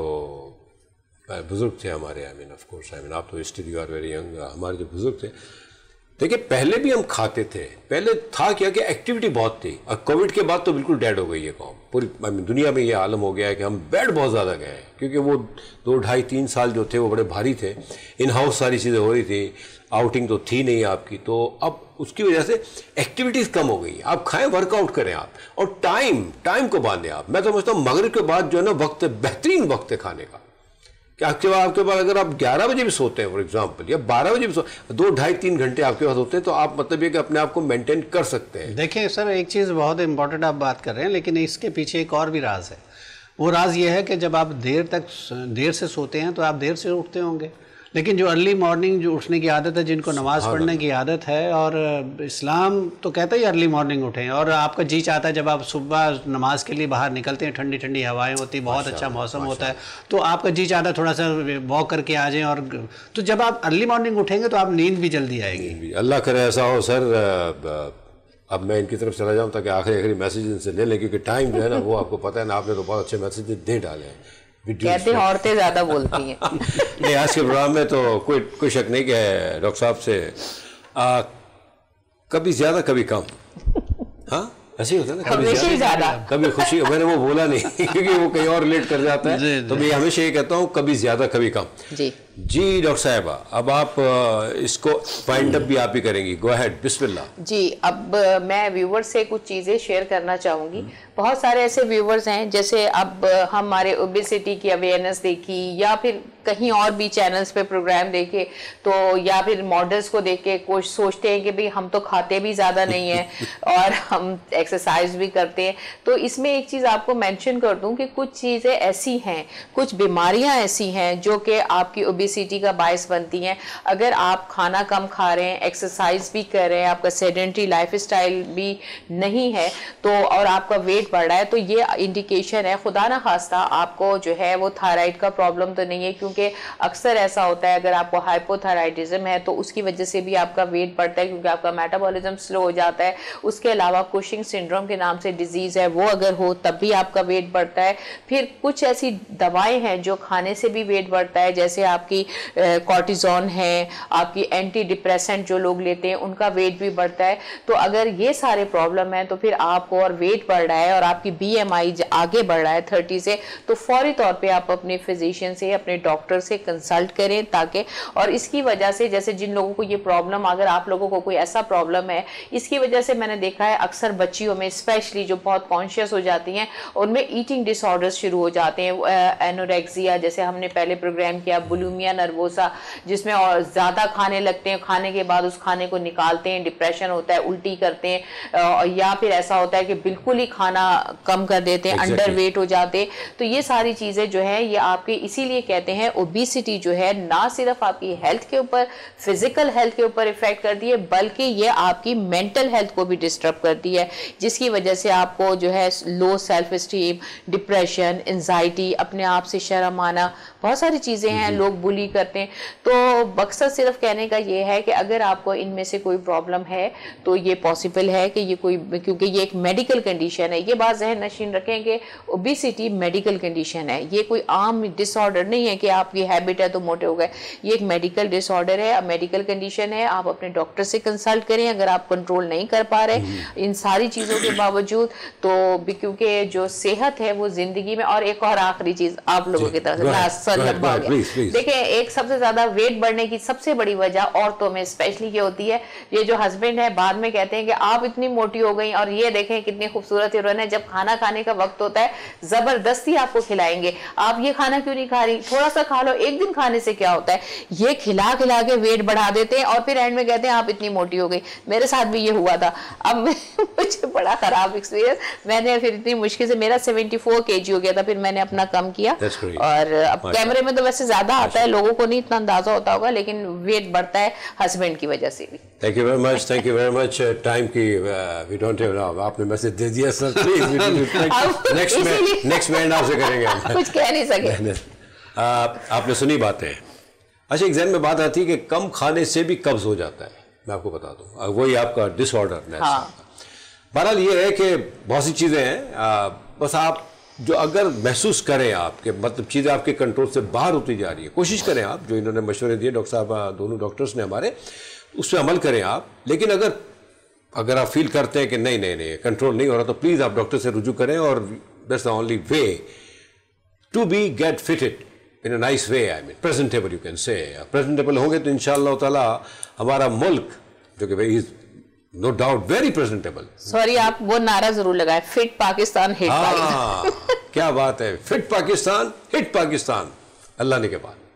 بزرگ تھے ہمارے, آئی مین آف کورس آئی مین آپ تو still you are very young, ہمارے جو بزرگ تھے دیکھیں پہلے بھی ہم کھاتے تھے. پہلے تھا کیا کہ ایکٹیویٹی بہت تھی, اور کووڈ کے بعد تو بالکل ڈیڈ ہو گئی ہے قوم پوری. آئی مین دنیا میں یہ عالم ہو گیا ہے کہ ہم بیڈ بہت زیادہ گئے ہیں, کیونکہ وہ دو ڈھائی تین سال جو تھے وہ بڑے بھاری تھے. ان ہاؤس ساری چیزیں ہو رہی تھیں, آؤٹنگ تو تھی نہیں آپ کی, تو اب اس کی وجہ سے ایکٹیویٹیز کم ہو گئی. آپ کھائیں, ورک آؤٹ کریں آپ, اور ٹائم ٹائم کو باندھیں آپ. میں تو سمجھتا ہوں مغرب کے بعد جو ہے نا وقت بہترین وقت ہے کھانے کا, کہ آپ کے بعد آپ کے پاس اگر آپ گیارہ بجے بھی سوتے ہیں فار ایگزامپل, یا بارہ بجے بھی سو, دو ڈھائی تین گھنٹے آپ کے پاس ہوتے ہیں, تو آپ مطلب یہ کہ اپنے آپ کو مینٹین کر سکتے ہیں. دیکھیں سر ایک چیز بہت امپورٹنٹ آپ بات کر رہے ہیں, لیکن اس کے پیچھے ایک اور بھی راز ہے. وہ راز یہ ہے کہ جب آپ دیر تک دیر سے سوتے ہیں تو آپ دیر سے اٹھتے ہوں گے, لیکن جو ارلی مارننگ جو اٹھنے کی عادت ہے, جن کو نماز پڑھنے کی عادت ہے, اور اسلام تو کہتا ہے ارلی مارننگ اٹھیں, اور آپ کا جی چاہتا ہے جب آپ صبح نماز کے لیے باہر نکلتے ہیں, ٹھنڈی ٹھنڈی ہوائیں ہوتی, بہت اچھا موسم ہوتا ہے, تو آپ کا جی چاہتا ہے تھوڑا سا واک کر کے آ جائیں, اور تو جب آپ ارلی مارننگ اٹھیں گے تو آپ نیند بھی جلدی آئے گی. اللہ کرے ایسا ہو سر. اب میں ان کی طرف چلا جاؤں تاکہ آخری آخری میسیج ان سے لے لیں, کیونکہ ٹائم جو ہے نا وہ آپ کو پتہ ہے نا, آپ نے تو بہت اچھے میسیج دے ڈالے ہیں. کہتے ہیں عورتیں زیادہ بولتی ہیں. نہیں, آج کے پروگرام میں تو کوئی کوئی شک نہیں کہ ڈاکٹر صاحب سے آ, کبھی زیادہ کبھی کم, ہاں ایسے ہی ہوتا ہے نا, کبھی زیادہ کبھی خوشی. میں نے وہ بولا نہیں کیونکہ وہ کہیں اور ریلیٹ کر جاتا ہے, تو میں ہمیشہ یہ کہتا ہوں کبھی زیادہ کبھی کم. جی جی ڈاکٹر صاحبہ, اب آپ اس کو فائنڈ اپ بھی آپ ہی کریں گی, گو ہیڈ, بسم اللہ. جی اب میں ویور سے کچھ چیزیں شیئر کرنا چاہوں گی. بہت سارے ایسے ویورز ہیں جیسے اب ہمارے اوبیسٹی کی اویئرنیس دیکھی, یا پھر کہیں اور بھی چینلز پہ پروگرام دیکھے, تو یا پھر ماڈلز کو دیکھ کے کچھ سوچتے ہیں کہ بھئی ہم تو کھاتے بھی زیادہ نہیں ہیں اور ہم ایکسرسائز بھی کرتے ہیں. تو اس میں ایک چیز آپ کو مینشن کر دوں کہ کچھ چیزیں ایسی ہیں, کچھ بیماریاں ایسی ہیں جو کہ آپ کی اوبیسٹی کا باعث بنتی ہیں. اگر آپ کھانا کم کھا رہے ہیں, ایکسرسائز بھی کر رہے ہیں, آپ کا سیڈنٹری لائف اسٹائل بھی نہیں ہے, تو اور آپ کا ویٹ بڑھ رہا ہے, تو یہ انڈیکیشن ہے. خدا نہ خواستہ آپ کو جو ہے وہ تھائرائڈ کا پرابلم تو نہیں ہے, کیونکہ اکثر ایسا ہوتا ہے اگر آپ کو ہائپو تھائرائڈزم ہے تو اس کی وجہ سے بھی آپ کا ویٹ بڑھتا ہے, کیونکہ آپ کا میٹابولزم سلو ہو جاتا ہے. اس کے علاوہ کوشنگ سنڈروم کے نام سے ڈیزیز ہے, وہ اگر ہو تب بھی آپ کا ویٹ بڑھتا ہے. پھر کچھ ایسی دوائیں ہیں جو کھانے سے بھی ویٹ بڑھتا ہے, جیسے آپ کی کورٹیزون ہے, آپ کی اینٹی ڈپریسنٹ جو لوگ لیتے ہیں ان کا ویٹ بھی بڑھتا ہے. تو اگر یہ سارے پرابلم ہیں تو پھر آپ کو اور ویٹ بڑھ رہا ہے اور آپ کی بی ایم آئی آگے بڑھ رہا ہے تھرٹی سے, تو فوری طور پہ آپ اپنے فزیشین سے, اپنے ڈاکٹر سے کنسلٹ کریں, تاکہ اور اس کی وجہ سے جیسے جن لوگوں کو یہ پرابلم, اگر آپ لوگوں کو کوئی ایسا پرابلم ہے, اس کی وجہ سے میں نے دیکھا ہے اکثر بچیوں میں اسپیشلی جو بہت کانشیس ہو جاتی ہیں, ان میں ایٹنگ ڈس آرڈرز شروع ہو جاتے ہیں. اینوریکسیا جیسے ہم نے پہلے پروگرام کیا, بولیمیا نروسا جس میں اور زیادہ کھانے لگتے ہیں, کھانے کے بعد اس کھانے کو نکالتے ہیں, ڈپریشن ہوتا ہے, الٹی کرتے ہیں, یا پھر ایسا ہوتا ہے کہ بالکل ہی کھانا کم کر دیتے ہیں, انڈر ویٹ ہو جاتے. تو یہ ساری چیزیں جو ہے یہ آپ کے اسی لیے کہتے ہیں اوبیسٹی جو ہے نہ صرف آپ کی ہیلتھ کے اوپر, فزیکل ہیلتھ کے اوپر افیکٹ کرتی ہے, بلکہ یہ آپ کی مینٹل ہیلتھ کو بھی ڈسٹرب کرتی ہے, جس کی وجہ سے آپ کو جو ہے low self esteem, depression, anxiety, اپنے آپ سے شرم آنا, بہت ساری چیزیں ہیں. لوگ بلی کرتے ہیں. تو مقصد صرف کہنے کا یہ ہے کہ اگر آپ کو ان میں سے کوئی پرابلم ہے تو یہ پاسبل ہے کہ یہ کوئی, کیونکہ یہ ایک میڈیکل کنڈیشن ہے. یہ بات ذہن نشین رکھیں کہ اوبیسٹی میڈیکل کنڈیشن ہے, یہ کوئی عام ڈس آرڈر نہیں ہے کہ آپ کی ہیبٹ ہے تو موٹے ہو گئے. یہ ایک میڈیکل ڈس آرڈر ہے, میڈیکل کنڈیشن ہے. آپ اپنے ڈاکٹر سے کنسلٹ کریں اگر آپ کنٹرول نہیں کر پا رہے ان ساری چیزوں کے باوجود. تو کیونکہ جو صحت ہے وہ زندگی میں, اور ایک اور آخری چیز آپ لوگوں کی طرف سے لمبا ہو گیا, دیکھیں ایک سب سے زیادہ ویٹ بڑھنے کی سب سے بڑی وجہ عورتوں میں اسپیشلی یہ ہوتی ہے, یہ جو ہسبینڈ ہے بعد میں کہتے ہیں کہ آپ اتنی موٹی ہو گئی اور یہ دیکھیں کتنی خوبصورت ہیروئن ہے. جب کھانا کھانے کا وقت ہوتا ہے زبردستی آپ کو کھلائیں گے, آپ یہ کھانا کیوں نہیں کھا رہی, تھوڑا سا کھا لو, ایک دن کھانے سے کیا ہوتا ہے, یہ کھلا کھلا کے ویٹ بڑھا دیتے ہیں اور پھر اینڈ میں کہتے ہیں آپ اتنی موٹی ہو گئی. میرے ساتھ بھی یہ ہوا تھا. اب مجھے بڑا خراب ایکسپیرینس, میں نے پھر اتنی مشکل سے, میرا سیونٹی فور کے جی ہو گیا تھا, پھر میں نے اپنا کم کیا. اور اب کیمرے میں تو ویسے زیادہ آتا ہے, لوگوں کو نہیں اتنا اندازہ ہوتا ہوگا, لیکن ویٹ بڑھتا ہے ہسبینڈ کی وجہ سے بھی. Thank you very much, thank you very much. Time کی وی ڈونٹ ہیو ناؤ, آپ نے میسج دے دیا سر, پلیز نیکسٹ میں نیکسٹ میں آپ سے کریں گے, کچھ کہہ نہیں سکے. آپ نے سنی باتیں. اچھا ایک ذہن میں بات آتی ہے کہ کم کھانے سے بھی قبض ہو جاتا ہے, میں آپ کو بتا دوں, وہی آپ کا ڈس آرڈر. بہرحال یہ ہے کہ بہت سی چیزیں ہیں, بس آپ جو اگر محسوس کریں آپ کے مطلب چیزیں آپ کے کنٹرول سے باہر ہوتی جا رہی ہے, کوشش کریں آپ, جو انہوں نے مشورے دیے ڈاکٹر صاحب دونوں ڈاکٹرز نے ہمارے, اس پہ عمل کریں آپ. لیکن اگر اگر آپ فیل کرتے ہیں کہ نہیں نہیں نہیں کنٹرول نہیں ہو رہا, تو پلیز آپ ڈاکٹر سے رجوع کریں. اور that's the only way to be get fitted in a nice way, I mean presentable you can say. presentable ہوں گے تو انشاءاللہ تعالی ہمارا ملک جو کہ بھائی no doubt very presentable. Sorry آپ وہ نعرہ ضرور لگائیں, فٹ پاکستان ہٹ پاکستان. کیا بات ہے, فٹ پاکستان ہٹ پاکستان, اللہ نے کے بعد.